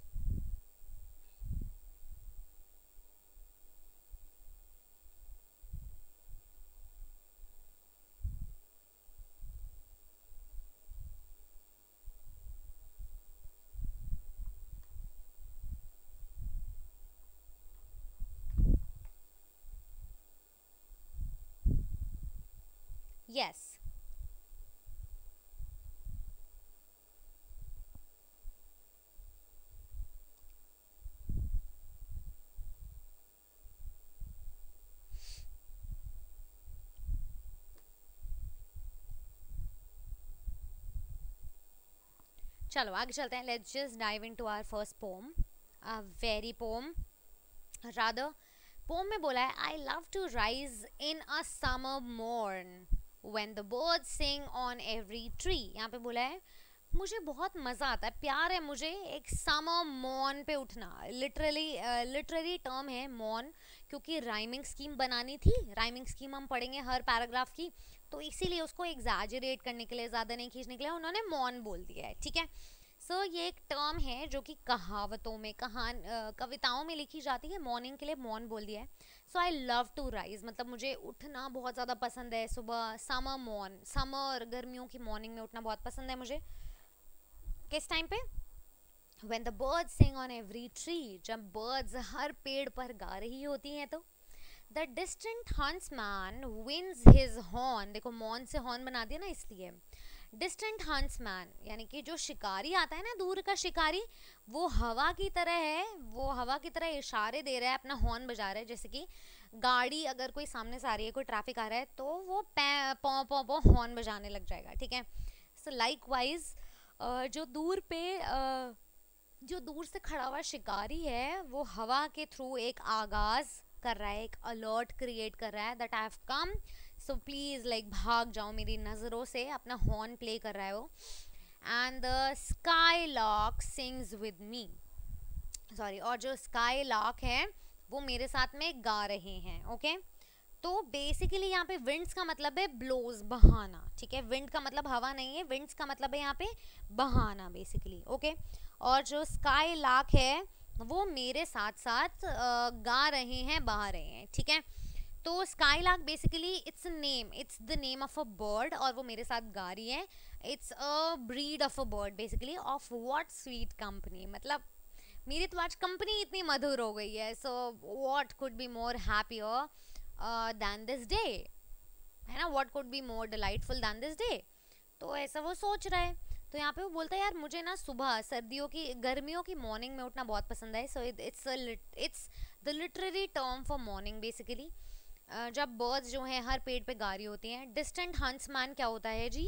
Yes. चलो आगे चलते हैं. Let's just dive into our first poem. A very poem rather. Poem में बोला है, I love to rise in a summer morn when the birds sing on every tree. यहाँ पे बोला है मुझे बहुत मज़ा आता है, प्यार है मुझे एक समर मॉर्न पे उठना. लिटरली लिटररी टर्म है मॉर्न, क्योंकि राइमिंग स्कीम बनानी थी. राइमिंग स्कीम हम पढ़ेंगे हर पैराग्राफ की, तो इसीलिए उसको एग्जैजरेट करने के लिए, ज़्यादा नहीं खींचने के लिए उन्होंने मॉर्न बोल दिया है. ठीक है. सो ये एक टर्म है जो कि कहावतों में, कविताओं में लिखी जाती है. मॉर्निंग के लिए मॉर्न बोल दिया है. So I love to rise, मतलब मुझे उठना बहुत ज़्यादा पसंद है सुबह. समर मॉर्न, समर गर्मियों की मॉर्निंग में उठना बहुत पसंद है मुझे. किस टाइम पे? When the birds sing on every tree, जब birds हर पेड़ पर गा रही होती हैं तो. The distant huntsman winds his horn. देखो मॉन से हॉर्न बना दिया ना इसलिए. डिस्टेंट हंट्समैन यानी कि जो शिकारी आता है ना, दूर का शिकारी, वो हवा की तरह है. वो हवा की तरह इशारे दे रहा है, अपना हॉर्न बजा रहा है. जैसे कि गाड़ी अगर कोई सामने से आ रही है, कोई ट्रैफिक आ रहा है, तो वो पौ पौ पौ हॉर्न बजाने लग जाएगा. ठीक है. सो लाइकवाइज जो दूर से खड़ा हुआ शिकारी है, वो हवा के थ्रू एक आगाज कर रहा है, एक अलर्ट क्रिएट कर रहा है that I have come. So please like भाग जाओ मेरी नज़रों से. अपना हॉर्न प्ले कर रहा है वो. And the sky lark sings with me. Sorry, और जो स्काई लॉक है वो मेरे साथ में गा रहे हैं. ओके. तो बेसिकली यहाँ पे विंड्स का मतलब है ब्लोज, बहाना. ठीक है. विंड का मतलब हवा नहीं है, विंड्स का मतलब है यहाँ पे बहाना बेसिकली. ओके. और जो स्काई लार्क है वो मेरे साथ साथ गा रहे हैं, बहा रहे हैं. ठीक है. तो sky lark basically it's name, it's the name of a bird, और वो मेरे साथ गा रही है. It's a breed of a bird basically. Of what sweet company, मतलब मेरी तो आज कंपनी इतनी मधुर हो गई है. So what could be more happier than this day, है ना. What could be more delightful than this day. तो ऐसा वो सोच रहा है. तो यहाँ पे वो बोलता है यार मुझे ना सुबह सर्दियों की, गर्मियों की मॉर्निंग में उठना बहुत पसंद है. So it's the literary term for morning basically. जब बर्ड्स जो हैं हर पेड़ पे गा रही होती हैं. डिस्टेंट हंट्समैन क्या होता है जी?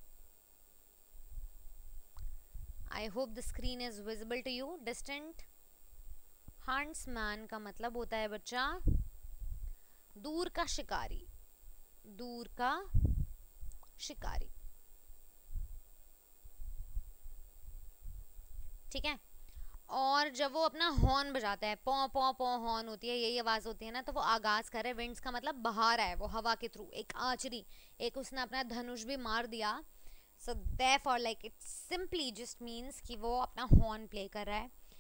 I hope the screen is visible to you. Distant huntsman का मतलब होता है बच्चा दूर का शिकारी. दूर का शिकारी. ठीक है. और जब वो अपना हॉर्न बजाता है, पौ पौ पौ हॉर्न होती है, यही आवाज होती है ना, तो वो आगाज कर रहा है. विंड्स का मतलब बहा रहा है वो हवा के थ्रू. एक आर्चरी, एक उसने अपना धनुष भी मार दिया. So therefore like it simply just means कि वो अपना हॉर्न प्ले कर रहा है.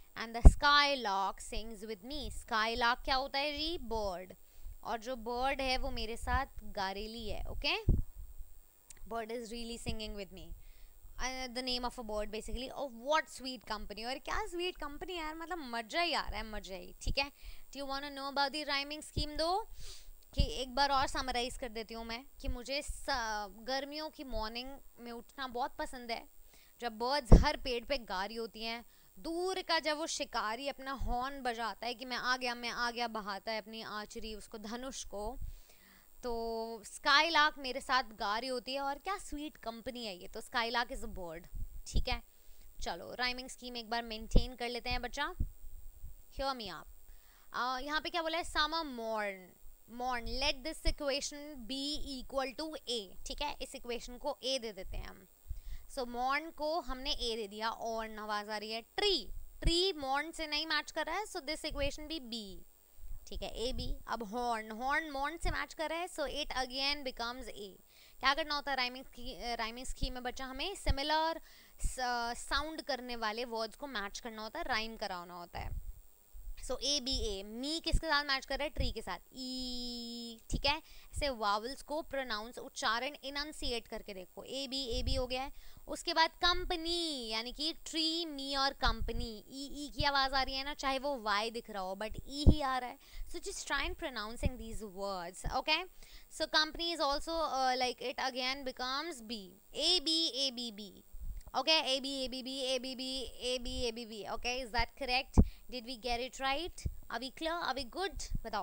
And the skylark sings with me. Skylark क्या होता है जी? बर्ड। और जो बर्ड है वो मेरे साथ गा रही है। Okay, bird is really singing with me. The name of a bird basically. और व्हाट स्वीट कंपनी, और क्या स्वीट कंपनी यार, मतलब मजा ही आ रहा है, मजा ही। ठीक है, do you want to know about the rhyming scheme दो? कि एक बार और समराइज कर देती हूँ मैं कि मुझे गर्मियों की मॉर्निंग में उठना बहुत पसंद है, जब बर्ड्स हर पेड़ पे गा रही होती हैं। दूर का जब वो शिकारी अपना हॉर्न बजाता है कि मैं आ गया, मैं आ गया, बहाता है अपनी आंचरी, उसको, धनुष को, तो स्काईलार्क मेरे साथ गा रही होती है। और क्या स्वीट कंपनी है ये, तो स्काईलार्क इज अ बर्ड। ठीक है, चलो राइमिंग स्कीम एक बार मेंटेन कर लेते हैं बच्चा। हियर मी आप, यहाँ पे क्या बोला है? Summer morn, morn, let this equation be equal to A. ठीक है, इस इक्वेशन को ए दे देते हैं हम। सो मॉर्न को हमने ए दे दिया, और आवाज आ रही है ट्री। ट्री मॉर्न से नहीं मैच कर रहा है, सो दिस इक्वेशन भी बी। ठीक है, ए बी। अब हॉर्न, हॉर्न मॉर्न से मैच कर रहा है, so it again becomes A. क्या करना होता है राइमिंग स्कीम में बच्चा? हमें सिमिलर साउंड करने वाले वर्ड्स को मैच करना होता है, राइम कराना होता है। सो ए बी ए, मी किसके साथ मैच कर रहा है? ट्री के साथ, ई। ठीक है, ऐसे वावल्स को प्रोनाउंस, उच्चारण, इनंसिएट करके देखो। ए बी हो गया है। उसके बाद कंपनी, यानी कि ट्री, मी और कंपनी, ई की आवाज आ रही है ना, चाहे वो वाई दिख रहा हो, बट ई ही आ रहा है। So just try and pronouncing these words. Okay, so company is also like it again becomes B. A B B. Okay, A B A B B A B B A B A B B. Okay, is that correct? Did we get it right? Are we clear? Are we good? बताओ।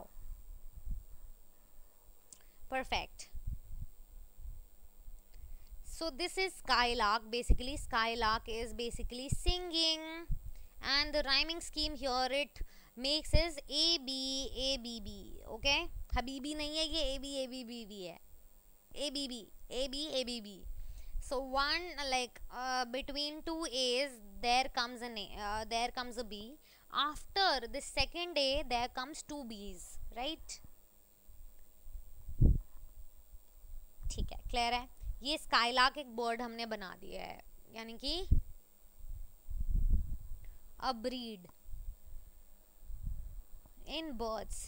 Perfect. So this is skylark. Basically, skylark is basically singing, and the rhyming scheme here it makes is A B A B B. Okay, हबीबी नहीं है ये, A B A B B B है। A B B A B A B B. So one like between two A's there comes there comes a B. After the second A there comes two B's, right? ठीक है, clear है? ये skylark एक bird हमने बना दिया है, यानी कि a breed in birds.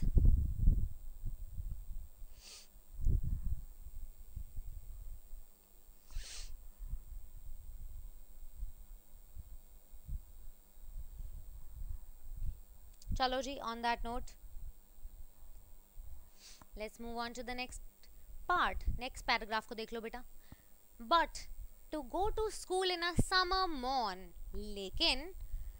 चलो जी, on that note let's move on to the next part. Next paragraph को देख लो बेटा। But to go to school in a summer morn, लेकिन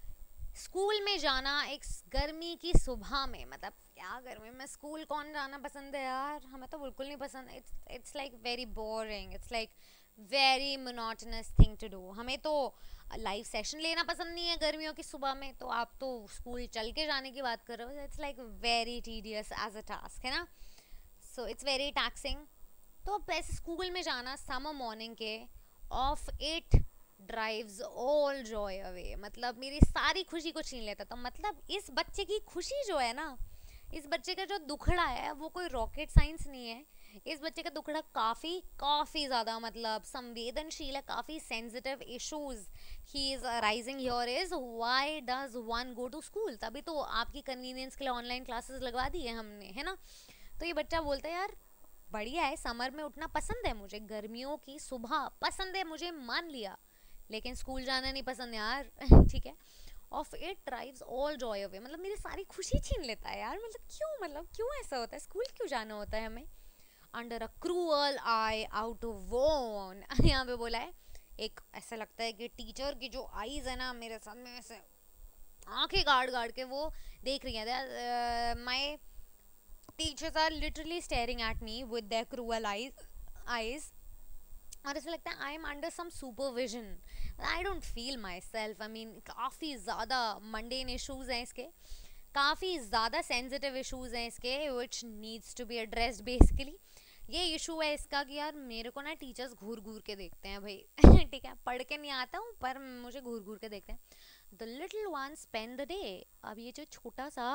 स्कूल में जाना एक गर्मी की सुबह में, मतलब क्या गर्मी में स्कूल कौन जाना पसंद है यार, हमें तो बिल्कुल नहीं पसंद। It's like very boring, it's like very monotonous thing to do. हमें तो लाइव सेशन लेना पसंद नहीं है गर्मियों की सुबह में, तो आप तो स्कूल चल के जाने की बात कर रहे हो। It's like very tedious as a task, है ना? So it's very taxing. तो ऐसे स्कूल में जाना समर मॉर्निंग के, of it drives all joy away, मतलब मेरी सारी खुशी को छीन लेता। तो मतलब इस बच्चे की खुशी जो है ना, इस बच्चे का जो दुखड़ा है वो कोई रॉकेट साइंस नहीं है। इस बच्चे का दुखड़ा काफ़ी ज़्यादा मतलब संवेदनशील है, काफ़ी sensitive issues he is rising here is why does one go to school. तभी तो आपकी कन्वीनियंस के लिए ऑनलाइन क्लासेस लगवा दी है हमने, है ना? तो ये बच्चा बोलता है यार बढ़िया है, समर में उठना पसंद है मुझे, गर्मियों की सुबह पसंद है मुझे, मान लिया, लेकिन स्कूल जाना नहीं पसंद यार। ठीक है, of it drives all joy away, मतलब मेरी सारी खुशी छीन लेता है यार। मतलब क्यों ऐसा होता है, स्कूल क्यों जाना होता है हमें? Under a cruel eye out of worn, यहाँ पे बोला है एक, ऐसा लगता है कि टीचर की जो आईज है ना मेरे साथ में ऐसे आंखें गाड़ गाड़ के वो देख रही है। माई teachers are literally staring at me with their cruel eyes, और ऐसा लगता है I am under some supervision, I don't feel my self. I mean काफ़ी ज़्यादा मंडेन इशूज़ हैं इसके, काफ़ी ज़्यादा सेंसिटिव इशूज़ हैं इसके, which needs to be addressed basically. ये इशू है इसका कि यार मेरे को ना टीचर्स घूर घूर के देखते हैं भाई। ठीक है, पढ़ के नहीं आता हूँ पर मुझे घूर घूर के देखते हैं। The little one spend the day, अब ये जो छोटा सा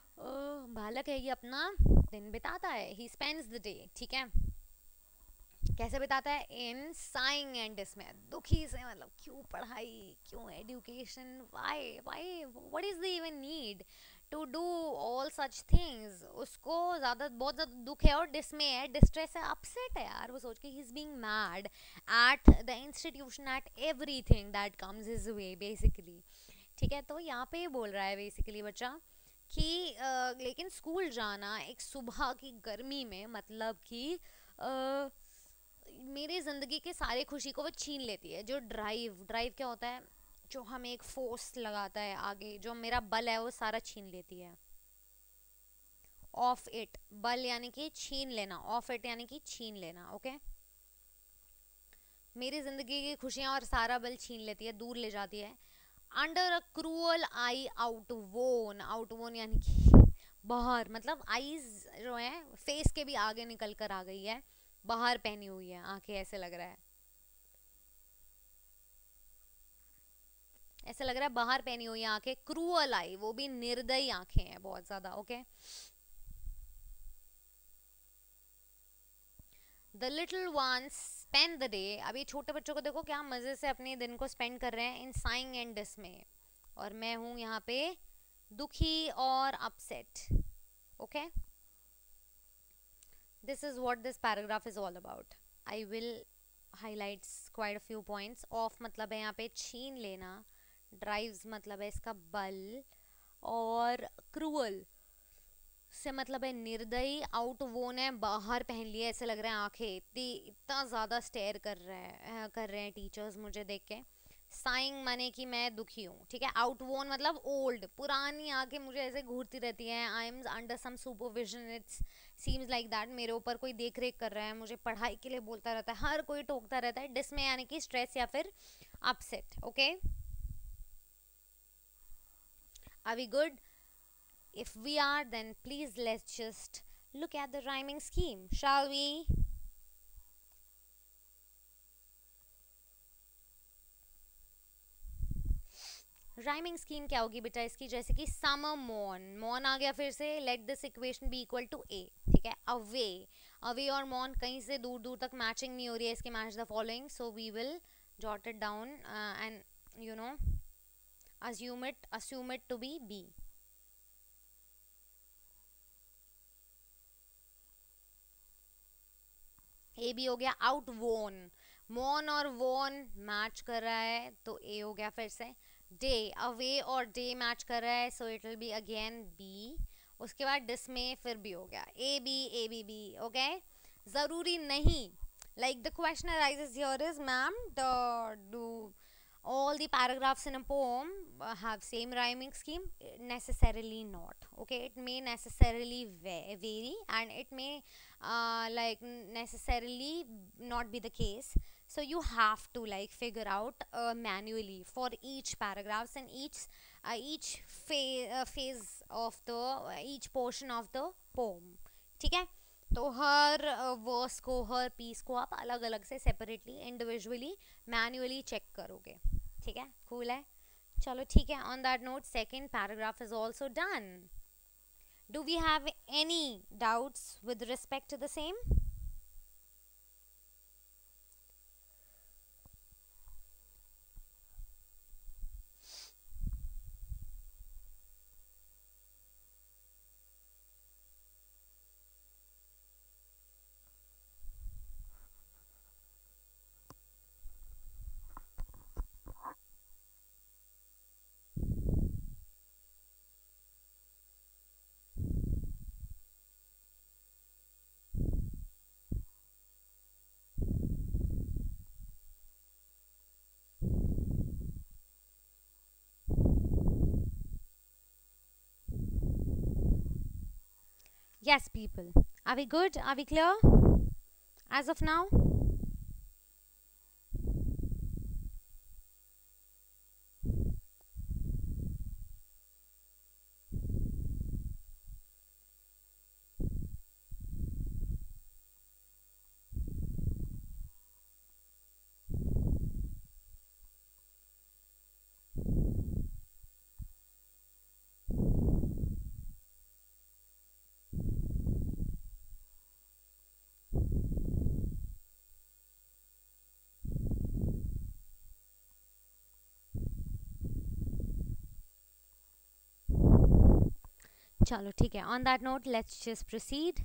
बालक है ये अपना दिन बिताता है, ही स्पेंड्स द डे। ठीक है, कैसे बिताता है? इन साइंग एंड डिसमे, दुखी से, मतलब क्यों पढ़ाई, क्यों education, why why, what is the even need to do all such things. उसको ज़्यादा, बहुत ज़्यादा दुख है और डिसमे है, डिस्ट्रेस है, अपसेट है यार। वो सोच के he is being mad at the institution, at everything that comes his way basically. ठीक है, तो यहाँ पे बोल रहा है बेसिकली बच्चा कि लेकिन स्कूल जाना एक सुबह की गर्मी में, मतलब कि मेरी ज़िंदगी के सारे खुशी को वो छीन लेती है। जो ड्राइव, ड्राइव क्या होता है? जो हमें एक फोर्स लगाता है आगे, जो मेरा बल है वो सारा छीन लेती है। ऑफ इट, बल यानी कि छीन लेना, ऑफ इट यानी कि छीन लेना। ओके, मेरी ज़िंदगी की खुशियाँ और सारा बल छीन लेती है, दूर ले जाती है। अंडर अ क्रूअल आई आउटवोन, आउटवोन यानी कि बाहर, मतलब आईज जो है फेस के भी आगे निकल कर आ गई है, बाहर पहनी हुई है आंखें, ऐसे लग रहा है, ऐसे लग रहा है बाहर पहनी हुई आंखें। क्रूअल आई, वो भी निर्दयी आंखें हैं बहुत ज्यादा। Okay, the little ones spend the day, अब ये छोटे बच्चों को देखो क्या मजे से अपने दिन को स्पेंड कर रहे हैं इन साइंग एंड डिसमे, और मैं हूं यहाँ पे दुखी और upset. Okay, this is what this paragraph is all about. I will highlights quite a few points. Off मतलब है यहाँ पे छीन लेना, drives मतलब है इसका बल, और cruel से मतलब है निर्दयी, आउट वोन है बाहर पहन लिया, ऐसे लग रहा है आंखें इतनी, इतना ज़्यादा स्टेयर कर रहे हैं टीचर्स मुझे देख के। साइंग माने कि मैं दुखी हूँ, ठीक है। आउट वोन मतलब ओल्ड, पुरानी आंखें मुझे ऐसे घूरती रहती हैं। I am under some supervision, it's seems like that, मेरे ऊपर कोई देख रेख कर रहा है, मुझे पढ़ाई के लिए बोलता रहता है, हर कोई टोकता रहता है। डिसमे यानी कि स्ट्रेस या फिर upset. Okay, are we good? If we are, then please let's just look at the rhyming scheme, shall we? Rhyming scheme क्या होगी बेटा इसकी? जैसे कि समर मॉन, मॉन आ गया फिर से, let this equation be equal to A, ठीक है। अवे, अवे और मॉन कहीं से दूर दूर तक मैचिंग नहीं हो रही है इसके, match the following, so we will jot it down and you know assume it to be B. A भी हो गया। आउट वोन, मोन और वोन मैच कर रहा है तो ए हो गया फिर से। डे, अवे और डे मैच कर रहा है, so it will be again B. उसके बाद डिसमे फिर भी हो गया, ए बी बी। ओके, जरूरी नहीं, like the question arises here is, ma'am, do all the paragraphs in a poem have same rhyming scheme? Necessarily not. Okay, it may necessarily vary, and it may like necessarily not be the case. So you have to like figure out manually for each paragraphs and each phase of the each portion of the poem, ठीक है। तो हर verse को, हर piece को आप अलग अलग से separately, individually, manually check करोगे, ठीक है। कूल है, चलो ठीक है। On that note, second paragraph is also done. Do we have any doubts with respect to the same? Yes, people. Are we good? Are we clear as of now? चलो ठीक है, on that note let's just proceed.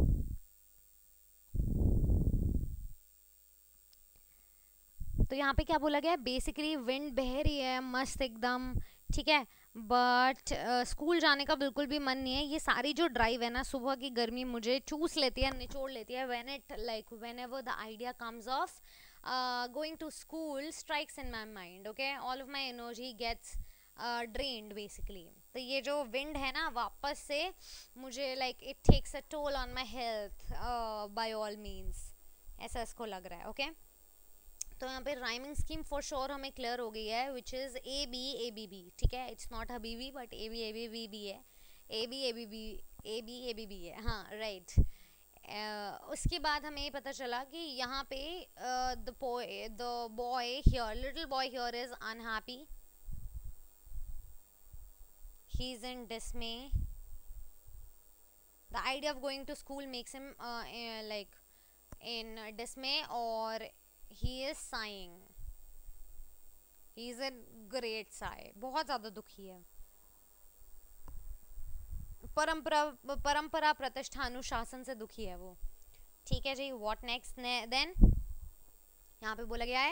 तो यहाँ पे क्या बोला गया है, बेसिकली विंड बह रही है मस्त एकदम, ठीक है, बट स्कूल जाने का बिल्कुल भी मन नहीं है। ये सारी जो ड्राइव है ना, सुबह की गर्मी मुझे चूस लेती है, निचोड़ लेती है, when it like whenever the idea comes of going to school strikes in my mind, okay, all of my energy gets drained basically. तो ये जो विंड है ना, वापस से मुझे like it takes a toll on my health by all means, ऐसा इसको लग रहा है, ओके okay? तो यहाँ पे राइमिंग स्कीम फॉर श्योर हमें क्लियर हो गई है, विच इज़ ए बी, ठीक है, इट्स नॉट हबीबी बट ए बी है, ए बी है, हाँ राइट। उसके बाद हमें ये पता चला कि यहाँ पे the boy here, little boy here is unhappy, he is in dismay, the idea of going to school makes him like in dismay, or he is sighing, he is a great sigh, बहुत ज़्यादा दुखी है। परंपरा परंपरा प्रतिष्ठा अनुशासन से दुखी है वो, ठीक है जी। व्हाट नेक्स्ट देन, यहाँ पे बोला गया है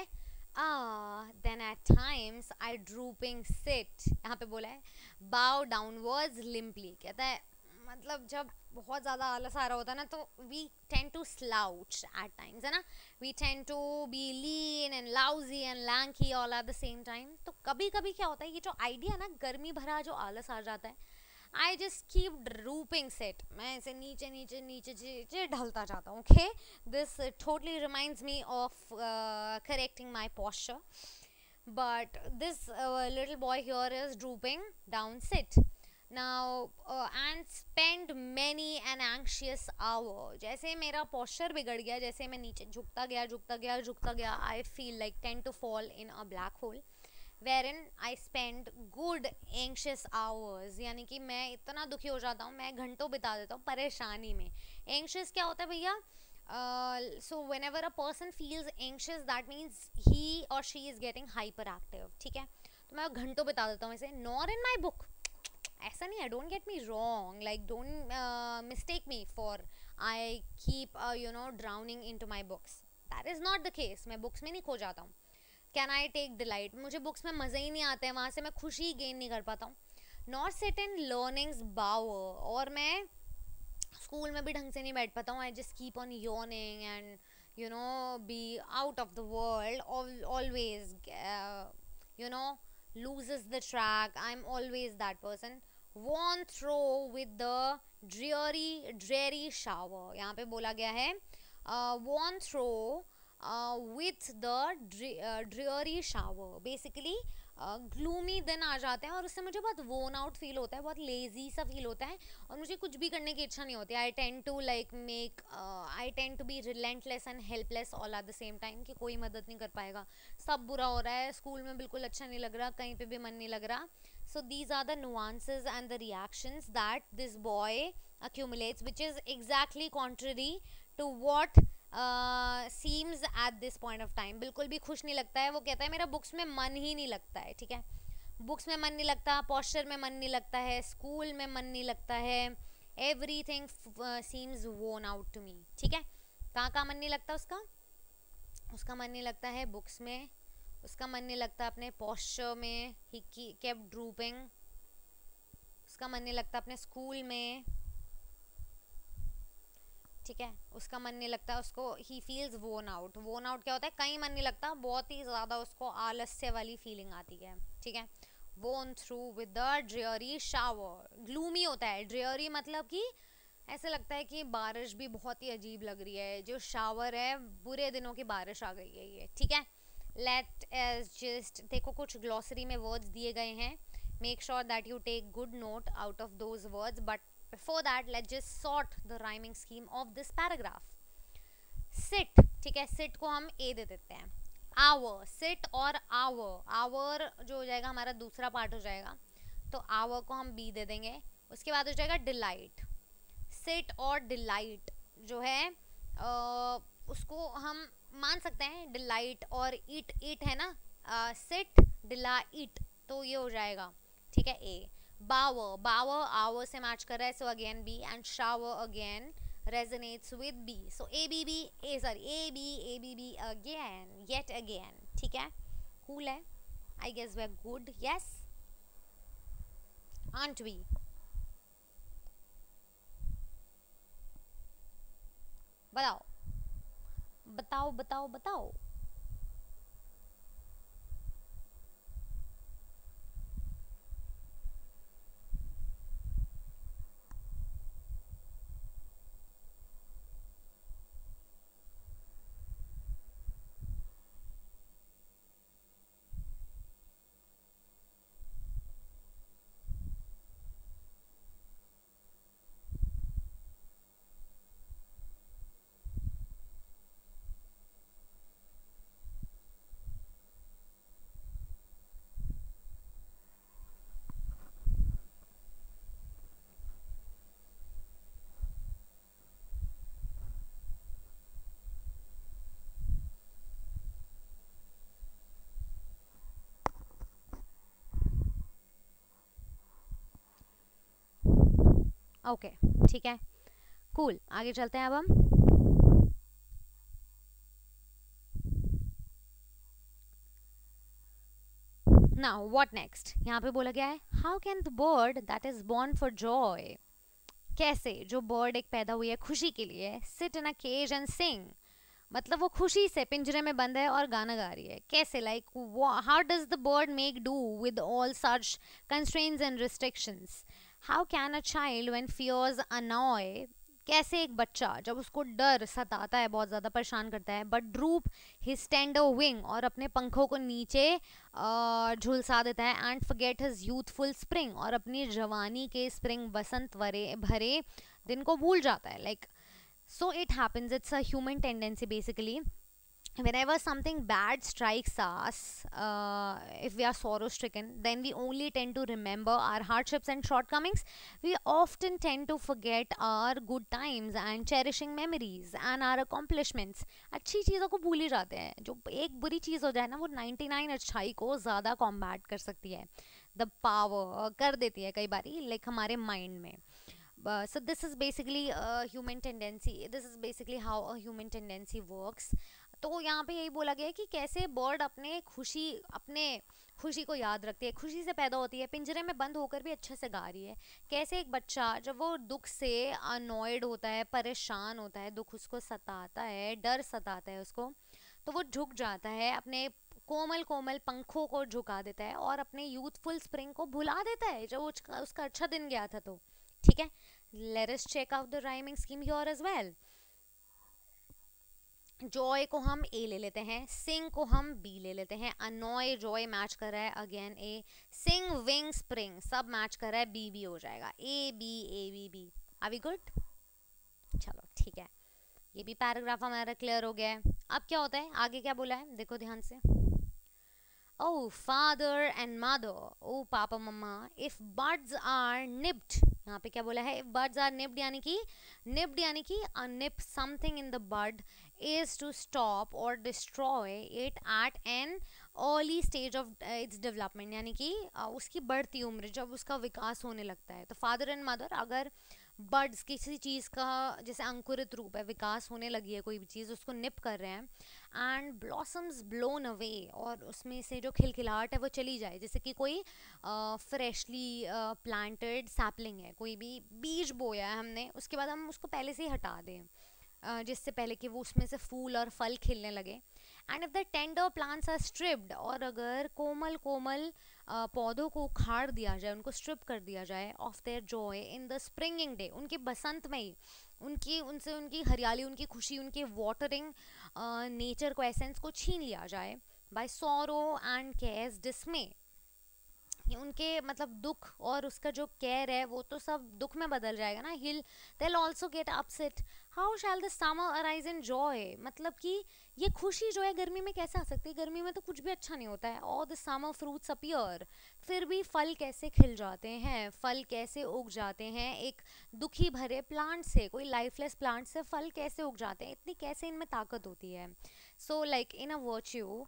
then at times I drooping sit, यहाँ पे बोला है बाउ डाउनवर्ड्स लिम्पली, कहता है मतलब जब बहुत ज़्यादा आलस आ रहा होता है ना, तो we tend to slouch at times, है ना, we tend to be lean and lousy and lanky all at the same time. तो कभी कभी क्या होता है, ये जो आइडिया है ना, गर्मी भरा जो आलस आ जाता है, I just keep drooping sit, मैं इसे नीचे नीचे नीचे नीचे ढलता जाता हूँ, okay. This totally reminds me of correcting my posture, but this little boy here is drooping down sit now and spend many an anxious hour। जैसे मेरा posture बिगड़ गया, जैसे मैं नीचे झुकता गया झुकता गया झुकता गया, I feel like tend to fall in a black hole wherein I spend good anxious hours, यानी कि मैं इतना दुखी हो जाता हूँ, मैं घंटों बिता देता हूँ परेशानी में। anxious क्या होता है भैया, so whenever a person feels anxious that means he or she is getting hyperactive, ठीक है। तो मैं घंटों बिता देता हूँ ऐसे, nor in my book, ऐसा नहीं है, don't get me wrong, like don't mistake me for I keep you know drowning in to my books, that is not the case, मैं बुक्स में नहीं खो जाता हूँ। कैन आई टेक डिलाइट, मुझे बुक्स में मज़े ही नहीं आते हैं, वहाँ से मैं खुशी गेन नहीं कर पाता हूँ। Not sit in learning's bower, और मैं स्कूल में भी ढंग से नहीं बैठ पाता हूँ, I just keep on yawning and you know be out of the world, always you know loses the track, I'm always that person, won't throw with the dreary shower, यहाँ पे बोला गया है won't throw with the dreary shower, basically gloomy दिन आ जाते हैं और उससे मुझे बहुत वोन आउट फील होता है, बहुत लेजी सा फील होता है, और मुझे कुछ भी करने की इच्छा नहीं होती। I tend to like make I tend to be relentless and helpless all at the same time, कि कोई मदद नहीं कर पाएगा, सब बुरा हो रहा है, स्कूल में बिल्कुल अच्छा नहीं लग रहा, कहीं पे भी मन नहीं लग रहा। So these are the nuances and the reactions that this boy accumulates, which is exactly contrary to what seems at this point of time. बिल्कुल भी खुश नहीं लगता है, वो कहता है मेरा बुक्स में मन ही नहीं लगता है, ठीक है, बुक्स में मन नहीं लगता, पॉस्चर में मन नहीं लगता है, स्कूल में मन नहीं लगता है, everything seems worn out to me, ठीक है। कहाँ कहाँ मन नहीं लगता उसका, उसका मन नहीं लगता है बुक्स में, उसका मन नहीं लगता अपने पॉस्चर में, ही केप्ट ड्रूपिंग, उसका मन नहीं लगता अपने स्कूल में, ठीक है, उसका मन नहीं लगता, उसको ही feels worn out. Worn out क्या होता है, कहीं मन नहीं लगता, बहुत ही ज़्यादा उसको आलस्य वाली फीलिंग आती है, ठीक है। Worn through with the dreary shower, gloomy होता है, ड्रियरी मतलब कि ऐसे लगता है कि बारिश भी बहुत ही अजीब लग रही है, जो शावर है बुरे दिनों की बारिश आ गई है ये, ठीक है। लेट एस जस्ट देखो, कुछ ग्लॉसरी में वर्ड्स दिए गए हैं, make sure that you take good note out of those words, but before that let's just sort the rhyming scheme of this paragraph। sit, ठीक है, sit को हम a दे देते हैं, hour, sit और hour, hour जो हो जाएगा हमारा दूसरा पार्ट हो जाएगा, तो hour को हम b दे देंगे। उसके बाद हो जाएगा delight, sit और delight जो है उसको हम मान सकते हैं delight और eat, eat है ना, sit delight, तो ये हो जाएगा, ठीक है, a। Bower, bower, hour से match कर रहा है, so again B, and shower again resonates with B. So ABB, ABB again, yet again. ठीक है, cool है. I guess we're good. Yes, aren't we? बताओ बताओ बताओ बताओ. ओके, ठीक है, कूल. आगे चलते हैं अब हम. Now what next. यहाँ पे बोला गया है, how can the bird that is born for joy, कैसे जो बर्ड एक पैदा हुई है खुशी के लिए, sit in a cage and sing, मतलब वो खुशी से पिंजरे में बंद है और गाना गा रही है. कैसे, like how does the bird make do with all such constraints and restrictions. How can a child when fears annoy, कैसे एक बच्चा जब उसको डर सताता है, बहुत ज़्यादा परेशान करता है, but droop his tender wing, और अपने पंखों को नीचे झुलसा देता है, and forget his youthful spring, और अपनी जवानी के स्प्रिंग वसंत भरे दिन को भूल जाता है. Like, so it happens, it's a human tendency basically. Whenever something bad strikes us, if we are sorrow stricken, then we only tend to remember our hardships and shortcomings. We often tend to forget our good times and cherishing memories and our accomplishments. अच्छी चीज़ों को भूल ही जाते हैं. जो एक बुरी चीज़ हो जाए ना, वो 99 अच्छाई को ज़्यादा कॉम्बैट कर सकती है, द पावर कर देती है कई बारी, लाइक हमारे माइंड में. So this is basically a human tendency, this is basically how a human tendency works. तो यहाँ पे यही बोला गया है कि कैसे बर्ड अपने खुशी को याद रखती है, खुशी से पैदा होती है, पिंजरे में बंद होकर भी अच्छे से गा रही है. कैसे एक बच्चा जब वो दुख से अनॉयड होता है, परेशान होता है, दुख उसको सताता है, डर सताता है उसको, तो वो झुक जाता है, अपने कोमल कोमल पंखों को झुका देता है और अपने यूथफुल स्प्रिंग को भुला देता है जब उसका अच्छा दिन गया था. तो ठीक है, let us check out the rhyming scheme here as well. Joy को हम ए ले लेते हैं, सिंग को हम बी ले लेते हैं, अनॉय जॉय मैच कर रहा है again A, sing wing spring सब मैच कर रहा है बी, बी हो जाएगा, A B B. Are we good? चलो ठीक है, ये भी पैराग्राफ हमारा क्लियर हो गया है. अब क्या होता है, आगे क्या बोला है देखो ध्यान से. Oh, father and mother, oh पापा मम्मा, if buds are nipped, यहाँ पे क्या बोला है, if buds are nipped यानी कि nip something in the bud is to stop or destroy it at an early stage of its development, यानी कि उसकी बढ़ती उम्र जब उसका विकास होने लगता है. तो फादर एंड मदर अगर बर्ड्स किसी चीज़ का जैसे अंकुरित रूप है, विकास होने लगी है कोई भी चीज़, उसको निप कर रहे हैं, एंड ब्लॉसम्स ब्लोन अवे, और उसमें से जो खिलखिलाहट है वो चली जाए, जैसे कि कोई फ्रेशली प्लांटेड सैपलिंग है, कोई भी बीज बोया है हमने, उसके बाद हम उसको पहले से ही हटा दें जिससे पहले कि वो उसमें से फूल और फल खिलने लगे. And if the tender plants are stripped, और अगर कोमल कोमल पौधों को उखाड़ दिया जाए, उनको स्ट्रिप कर दिया जाए off their joy in the springing day, उनके बसंत में ही उनकी हरियाली, उनकी खुशी, उनके वाटरिंग नेचर को, एसेंस को छीन लिया जाए by sorrow and cares dismay, उनके मतलब दुख और उसका जो केयर है वो तो सब दुख में बदल जाएगा ना. they'll also get upset. how shall the summer arise in joy, मतलब कि ये खुशी जो है गर्मी में कैसे आ सकती है, गर्मी में तो कुछ भी अच्छा नहीं होता है. और द summer fruits appear, फिर भी फल कैसे खिल जाते हैं, फल कैसे उग जाते हैं, एक दुखी भरे प्लांट से, कोई लाइफलेस प्लांट से फल कैसे उग जाते हैं, इतनी कैसे इनमें ताकत होती है. So like in a virtue,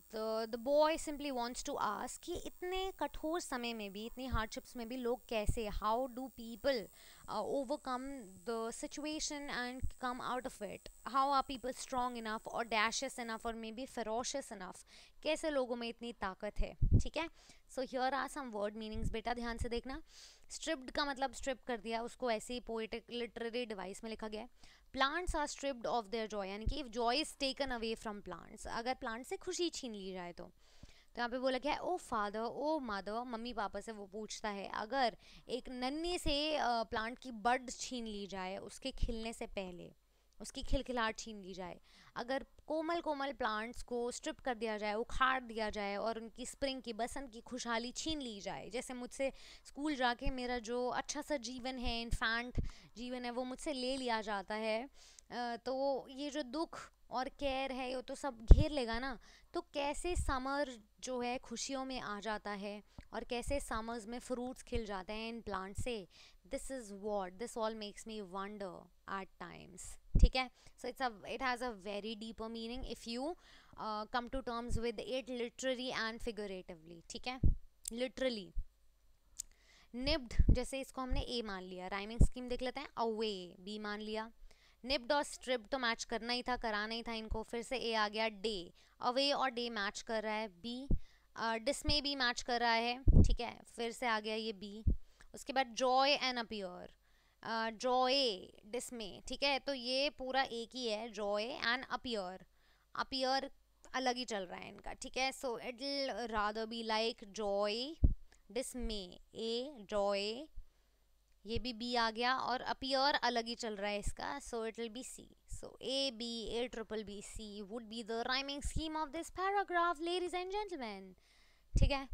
the boy simply wants to ask कि इतने कठोर समय में भी, इतनी hardships में भी लोग कैसे, how do people overcome the situation and come out of it, how are people strong enough or audacious enough or maybe ferocious enough, कैसे लोगों में इतनी ताकत है, ठीक है. So here are some word meanings, बेटा ध्यान से देखना. Stripped का मतलब strip कर दिया उसको, ऐसे ही poetic literary device में लिखा गया है. Plants are stripped off their joy, यानी कि if joy is taken away from plants, अगर प्लांट से खुशी छीन ली जाए तो यहाँ पे बोला क्या है, O father O mother, mummy papa से वो पूछता है, अगर एक नन्ही से प्लांट की बड छीन ली जाए उसके खिलने से पहले, उसकी खिलखिलाहट छीन ली जाए, अगर कोमल कोमल प्लांट्स को स्ट्रिप कर दिया जाए, उखाड़ दिया जाए और उनकी स्प्रिंग की, बसंत की खुशहाली छीन ली जाए, जैसे मुझसे स्कूल जाके मेरा जो अच्छा सा जीवन है, इन्फेंट जीवन है, वो मुझसे ले लिया जाता है, तो ये जो दुख और केयर है ये तो सब घेर लेगा ना. तो कैसे समर जो है खुशियों में आ जाता है और कैसे समर्स में फ्रूट्स खिल जाते हैं इन प्लांट से. This is what this all makes me wonder at times, ठीक है. So it has a very deeper meaning if you come to terms with it literally and figuratively, ठीक है. Literally निब्ड, जैसे इसको हमने ए मान लिया, राइमिंग स्कीम देख लेते हैं. अवे बी मान लिया, निब्ड और स्ट्रिप्ड तो मैच करना ही था, कराना ही था इनको, फिर से ए आ गया. डे, अवे और डे मैच कर रहा है. बी, डिसमे भी मैच कर रहा है, ठीक है, फिर से आ गया ये बी. उसके बाद joy and appear, joy dismay, ठीक है, तो ये पूरा एक ही है, जॉय एंड अपीयर. अपीयर अलग ही चल रहा है इनका, ठीक है. So it will rather be like joy dismay, A joy, ये भी बी आ गया, और अपीयर अलग ही चल रहा है इसका, so it will be C. So A B A triple B C would be the rhyming scheme of this paragraph, ladies and gentleman, ठीक है.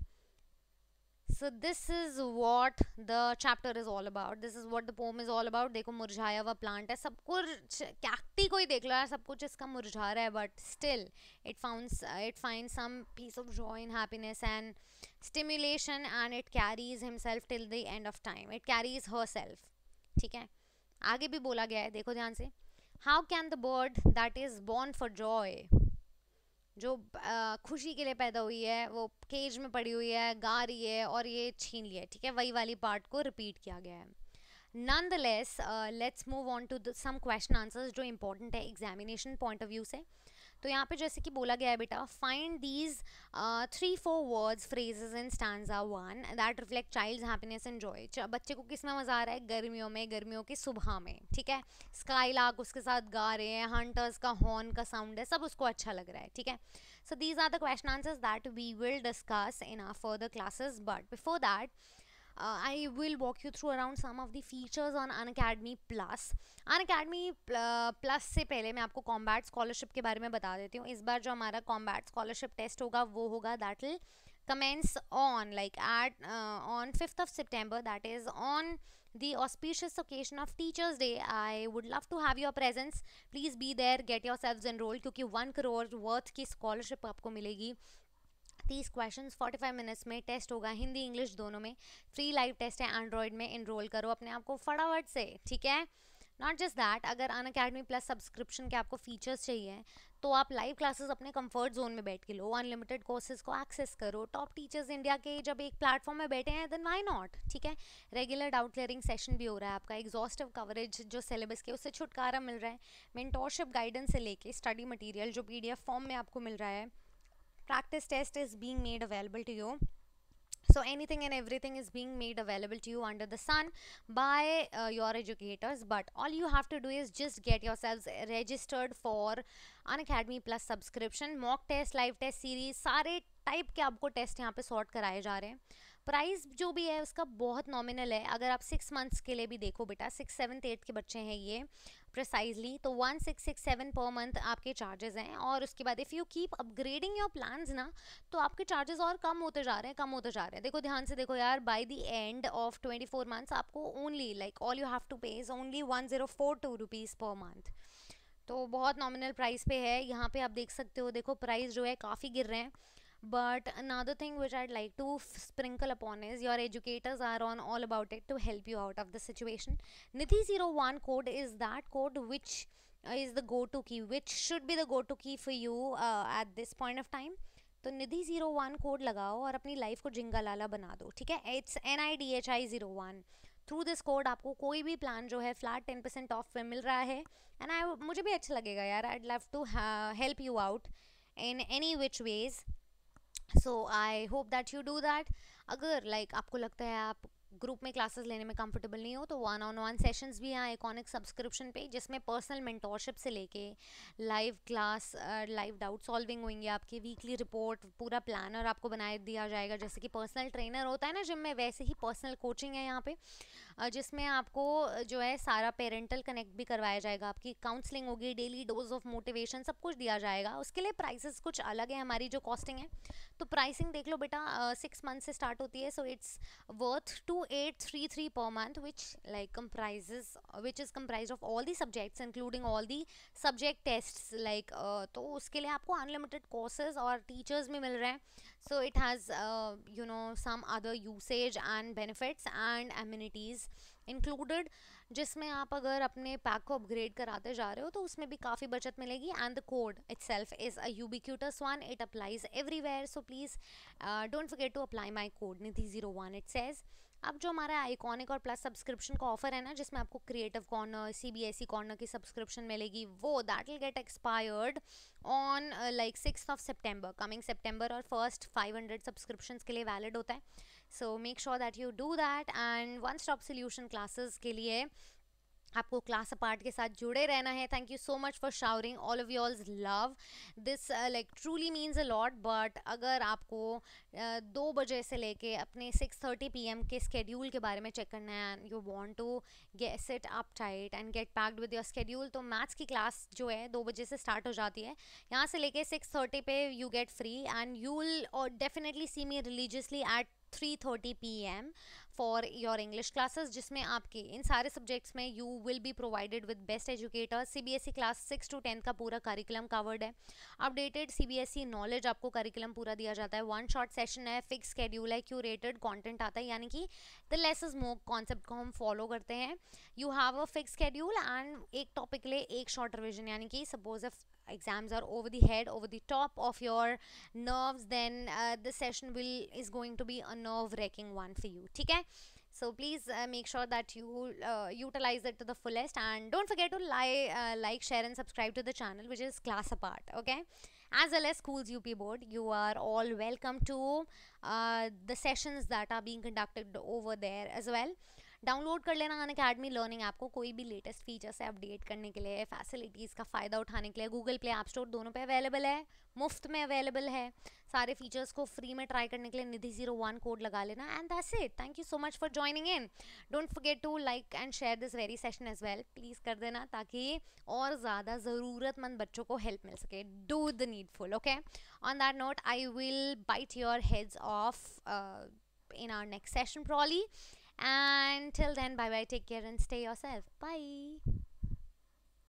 So this is what the chapter is all about. This is what the poem is all about. देखो मुरझाया हुआ plant है, सब कुछ cacti को ही देख लो यार, सब कुछ इसका मुरझा रहा है, but still it finds some piece of joy and happiness and stimulation, and it carries himself till the end of time. It carries herself, ठीक है. आगे भी बोला गया है, देखो ध्यान से. How can the bird that is born for joy, जो खुशी के लिए पैदा हुई है, वो केज में पड़ी हुई है, गा रही है और ये छीन लिया है, ठीक है. वही वाली पार्ट को रिपीट किया गया है. Nonetheless let's move on to some question answers जो इंपॉर्टेंट है एग्जामिनेशन पॉइंट ऑफ व्यू से. तो यहाँ पे जैसे कि बोला गया है बेटा, find these 3-4 words phrases in stanza 1 that reflect child's happiness and joy. बच्चे को किस में मज़ा आ रहा है, गर्मियों में, गर्मियों की सुबह में, ठीक है. स्काई लार्क उसके साथ गा रहे हैं, हंटर्स का हॉर्न का साउंड है, सब उसको अच्छा लग रहा है, ठीक है. So these are the question answers that we will discuss in our further classes, but before that I will walk you through around some of the features on Unacademy Plus. Unacademy Plus से पहले मैं आपको combat scholarship के बारे में बता देती हूँ. इस बार जो हमारा कॉम्बैट स्कॉलरशिप टेस्ट होगा वो होगा, that will commence on like at on 5th of September, that is on the auspicious occasion of Teachers Day. I would love to have your presence. Please be there, get yourselves enrolled, क्योंकि 1 crore worth की scholarship आपको मिलेगी. 30 question 45 minutes में test होगा, Hindi English दोनों में. Free live test है Android में, इनरोल करो अपने आप को फटाफट से, ठीक है. नॉट जस्ट दैट, अगर अनअकैडमी प्लस सब्सक्रिप्शन के आपको फीचर्स चाहिए तो आप लाइव क्लासेस अपने कंफर्ट जोन में बैठ के लो, अनलिमिटेड कोर्सेज को एक्सेस करो. टॉप टीचर्स इंडिया के जब एक प्लेटफॉर्म में बैठे हैं, देन व्हाई नॉट, ठीक है. रेगुलर डाउट क्लियरिंग सेशन भी हो रहा है आपका, एग्जॉस्टिव कवरेज जो सिलेबस के उससे छुटकारा मिल रहा है, मेंटोरशिप गाइडेंस से लेके स्टडी मटेरियल जो PDF फॉर्म में आपको मिल रहा है. Practice test is being made available to you. So anything and everything is being made available to you under the sun by your educators, but all you have to do is just get yourselves registered for Unacademy Plus subscription. Mock test, live test series, सारे type के आपको test यहाँ पे sort कराए जा रहे हैं. Price जो भी है उसका बहुत नॉमिनल है. अगर आप 6 मंथ्स के लिए भी देखो बेटा, 6, 7, 8 के बच्चे हैं ये प्रिसाइजली, तो 1667 पर मंथ आपके चार्जेस हैं. और उसके बाद if you keep upgrading your plans ना, तो आपके चार्जेस और कम होते जा रहे हैं, कम होते जा रहे हैं. देखो ध्यान से देखो यार, by the end of 24 months आपको only like all you have to pay is only 1042 rupees per month. तो बहुत नॉमिनल प्राइस पे है. यहाँ पे आप देख सकते हो, देखो प्राइस जो है काफ़ी गिर रहे हैं. But another thing which I'd like to sprinkle upon is your educators are on all about it to help you out of the situation. Nithi01 code is that code which is the go-to key, which should be the go-to key for you at this point of time. तो निधि01 code लगाओ और अपनी life को जिंगालाला बना दो, ठीक है। It's NIDHI01। Through this code आपको कोई भी प्लान जो है फ्लैट 10% ऑफ पे मिल रहा है। एंड आई मुझे भी अच्छा लगेगा यार, I love to help you out in any which ways. So I hope that you do that. अगर आपको लगता है आप ग्रुप में क्लासेस लेने में कंफर्टेबल नहीं हो, तो 1-on-1 सेशंस भी हैं आइकॉनिक सब्सक्रिप्शन पे, जिसमें पर्सनल मेंटोरशिप से लेके live class, live doubt solving होंगे, आपकी वीकली रिपोर्ट, पूरा प्लानर आपको बनाए दिया जाएगा। जैसे कि पर्सनल ट्रेनर होता है ना जिम में, वैसे ही पर्सनल कोचिंग है यहाँ पे, जिसमें आपको जो है सारा पेरेंटल कनेक्ट भी करवाया जाएगा, आपकी काउंसलिंग होगी, डेली डोज ऑफ मोटिवेशन सब कुछ दिया जाएगा। उसके लिए प्राइसेस कुछ अलग है, हमारी जो कॉस्टिंग है। तो प्राइसिंग देख लो बेटा, 6 मंथ से स्टार्ट होती है। So it's worth 2833 per month, which is comprised of all the subjects including all the subject tests, तो उसके लिए आपको अनलिमिटेड कोर्सेज और टीचर्स भी मिल रहे हैं। So it has some other usage and benefits and amenities included, जिसमें आप अगर अपने पैक को अपग्रेड कराते जा रहे हो तो उसमें भी काफ़ी बचत मिलेगी। And the code itself is a ubiquitous one, it applies everywhere, so please don't forget to apply my code nidhi01। it says अब जो हमारा आइकॉनिक और प्लस सब्सक्रिप्शन का ऑफर है ना, जिसमें आपको क्रिएटिव कॉर्नर, CBSE कॉर्नर की सब्सक्रिप्शन मिलेगी, वो that will get expired on 6th of September, coming September, और फर्स्ट 500 सब्सक्रिप्शंस के लिए वैलिड होता है। So make sure that you do that. And one stop solution classes के लिए आपको क्लास अपार्ट के साथ जुड़े रहना है। Thank you so much for showering all of yours love, this truly means a lot. But अगर आपको 2 बजे से लेके अपने 6:30 PM के स्केड्यूल के बारे में चेक करना है, and you want to get set up tight and get packed with your schedule, तो मैथ्स की क्लास जो है 2 बजे से स्टार्ट हो जाती है। यहाँ से लेके 6:30 पे you get free, and you will definitely see me religiously at 3:30 PM for your English classes, जिसमें आपके इन सारे सब्जेक्ट्स में you will be provided with best educator. CBSE class 6 to 10 का पूरा करिकुलम कवर्ड है, अपडेटेड CBSE नॉलेज आपको curriculum पूरा दिया जाता है, 1 शॉर्ट सेशन है, फिक्स शेड्यूल है, क्यूरेटेड कंटेंट आता है, यानी कि the less is more concept को हम फॉलो करते हैं। You have a fix schedule and एक टॉपिक के लिए एक शॉर्ट रिविजन, यानी कि suppose if exams are over the head, over the top of your nerves, then this session is going to be a nerve wracking one for you, ठीक है। So please make sure that you utilize it to the fullest, and don't forget to like, share and subscribe to the channel, which is Class Apart, okay, as well as Schools UP Board. You are all welcome to the sessions that are being conducted over there as well. Download कर लेना Unacademy learning app को, कोई भी latest feature से update करने के लिए, facilities का फ़ायदा उठाने के लिए। गूगल प्ले, ऐप स्टोर दोनों पे अवेलेबल है, मुफ्त में अवेलेबल है। सारे फीचर्स को फ्री में ट्राई करने के लिए निधि01 कोड लगा लेना, and that's it. Thank you so much for joining in. Don't forget to like and share this very session as well, please कर देना, ताकि और ज़्यादा ज़रूरतमंद बच्चों को हेल्प मिल सके। Do the needful, okay. On that note, I will bite your heads off in our next session probably, and till then, bye bye, take care and stay yourself, bye.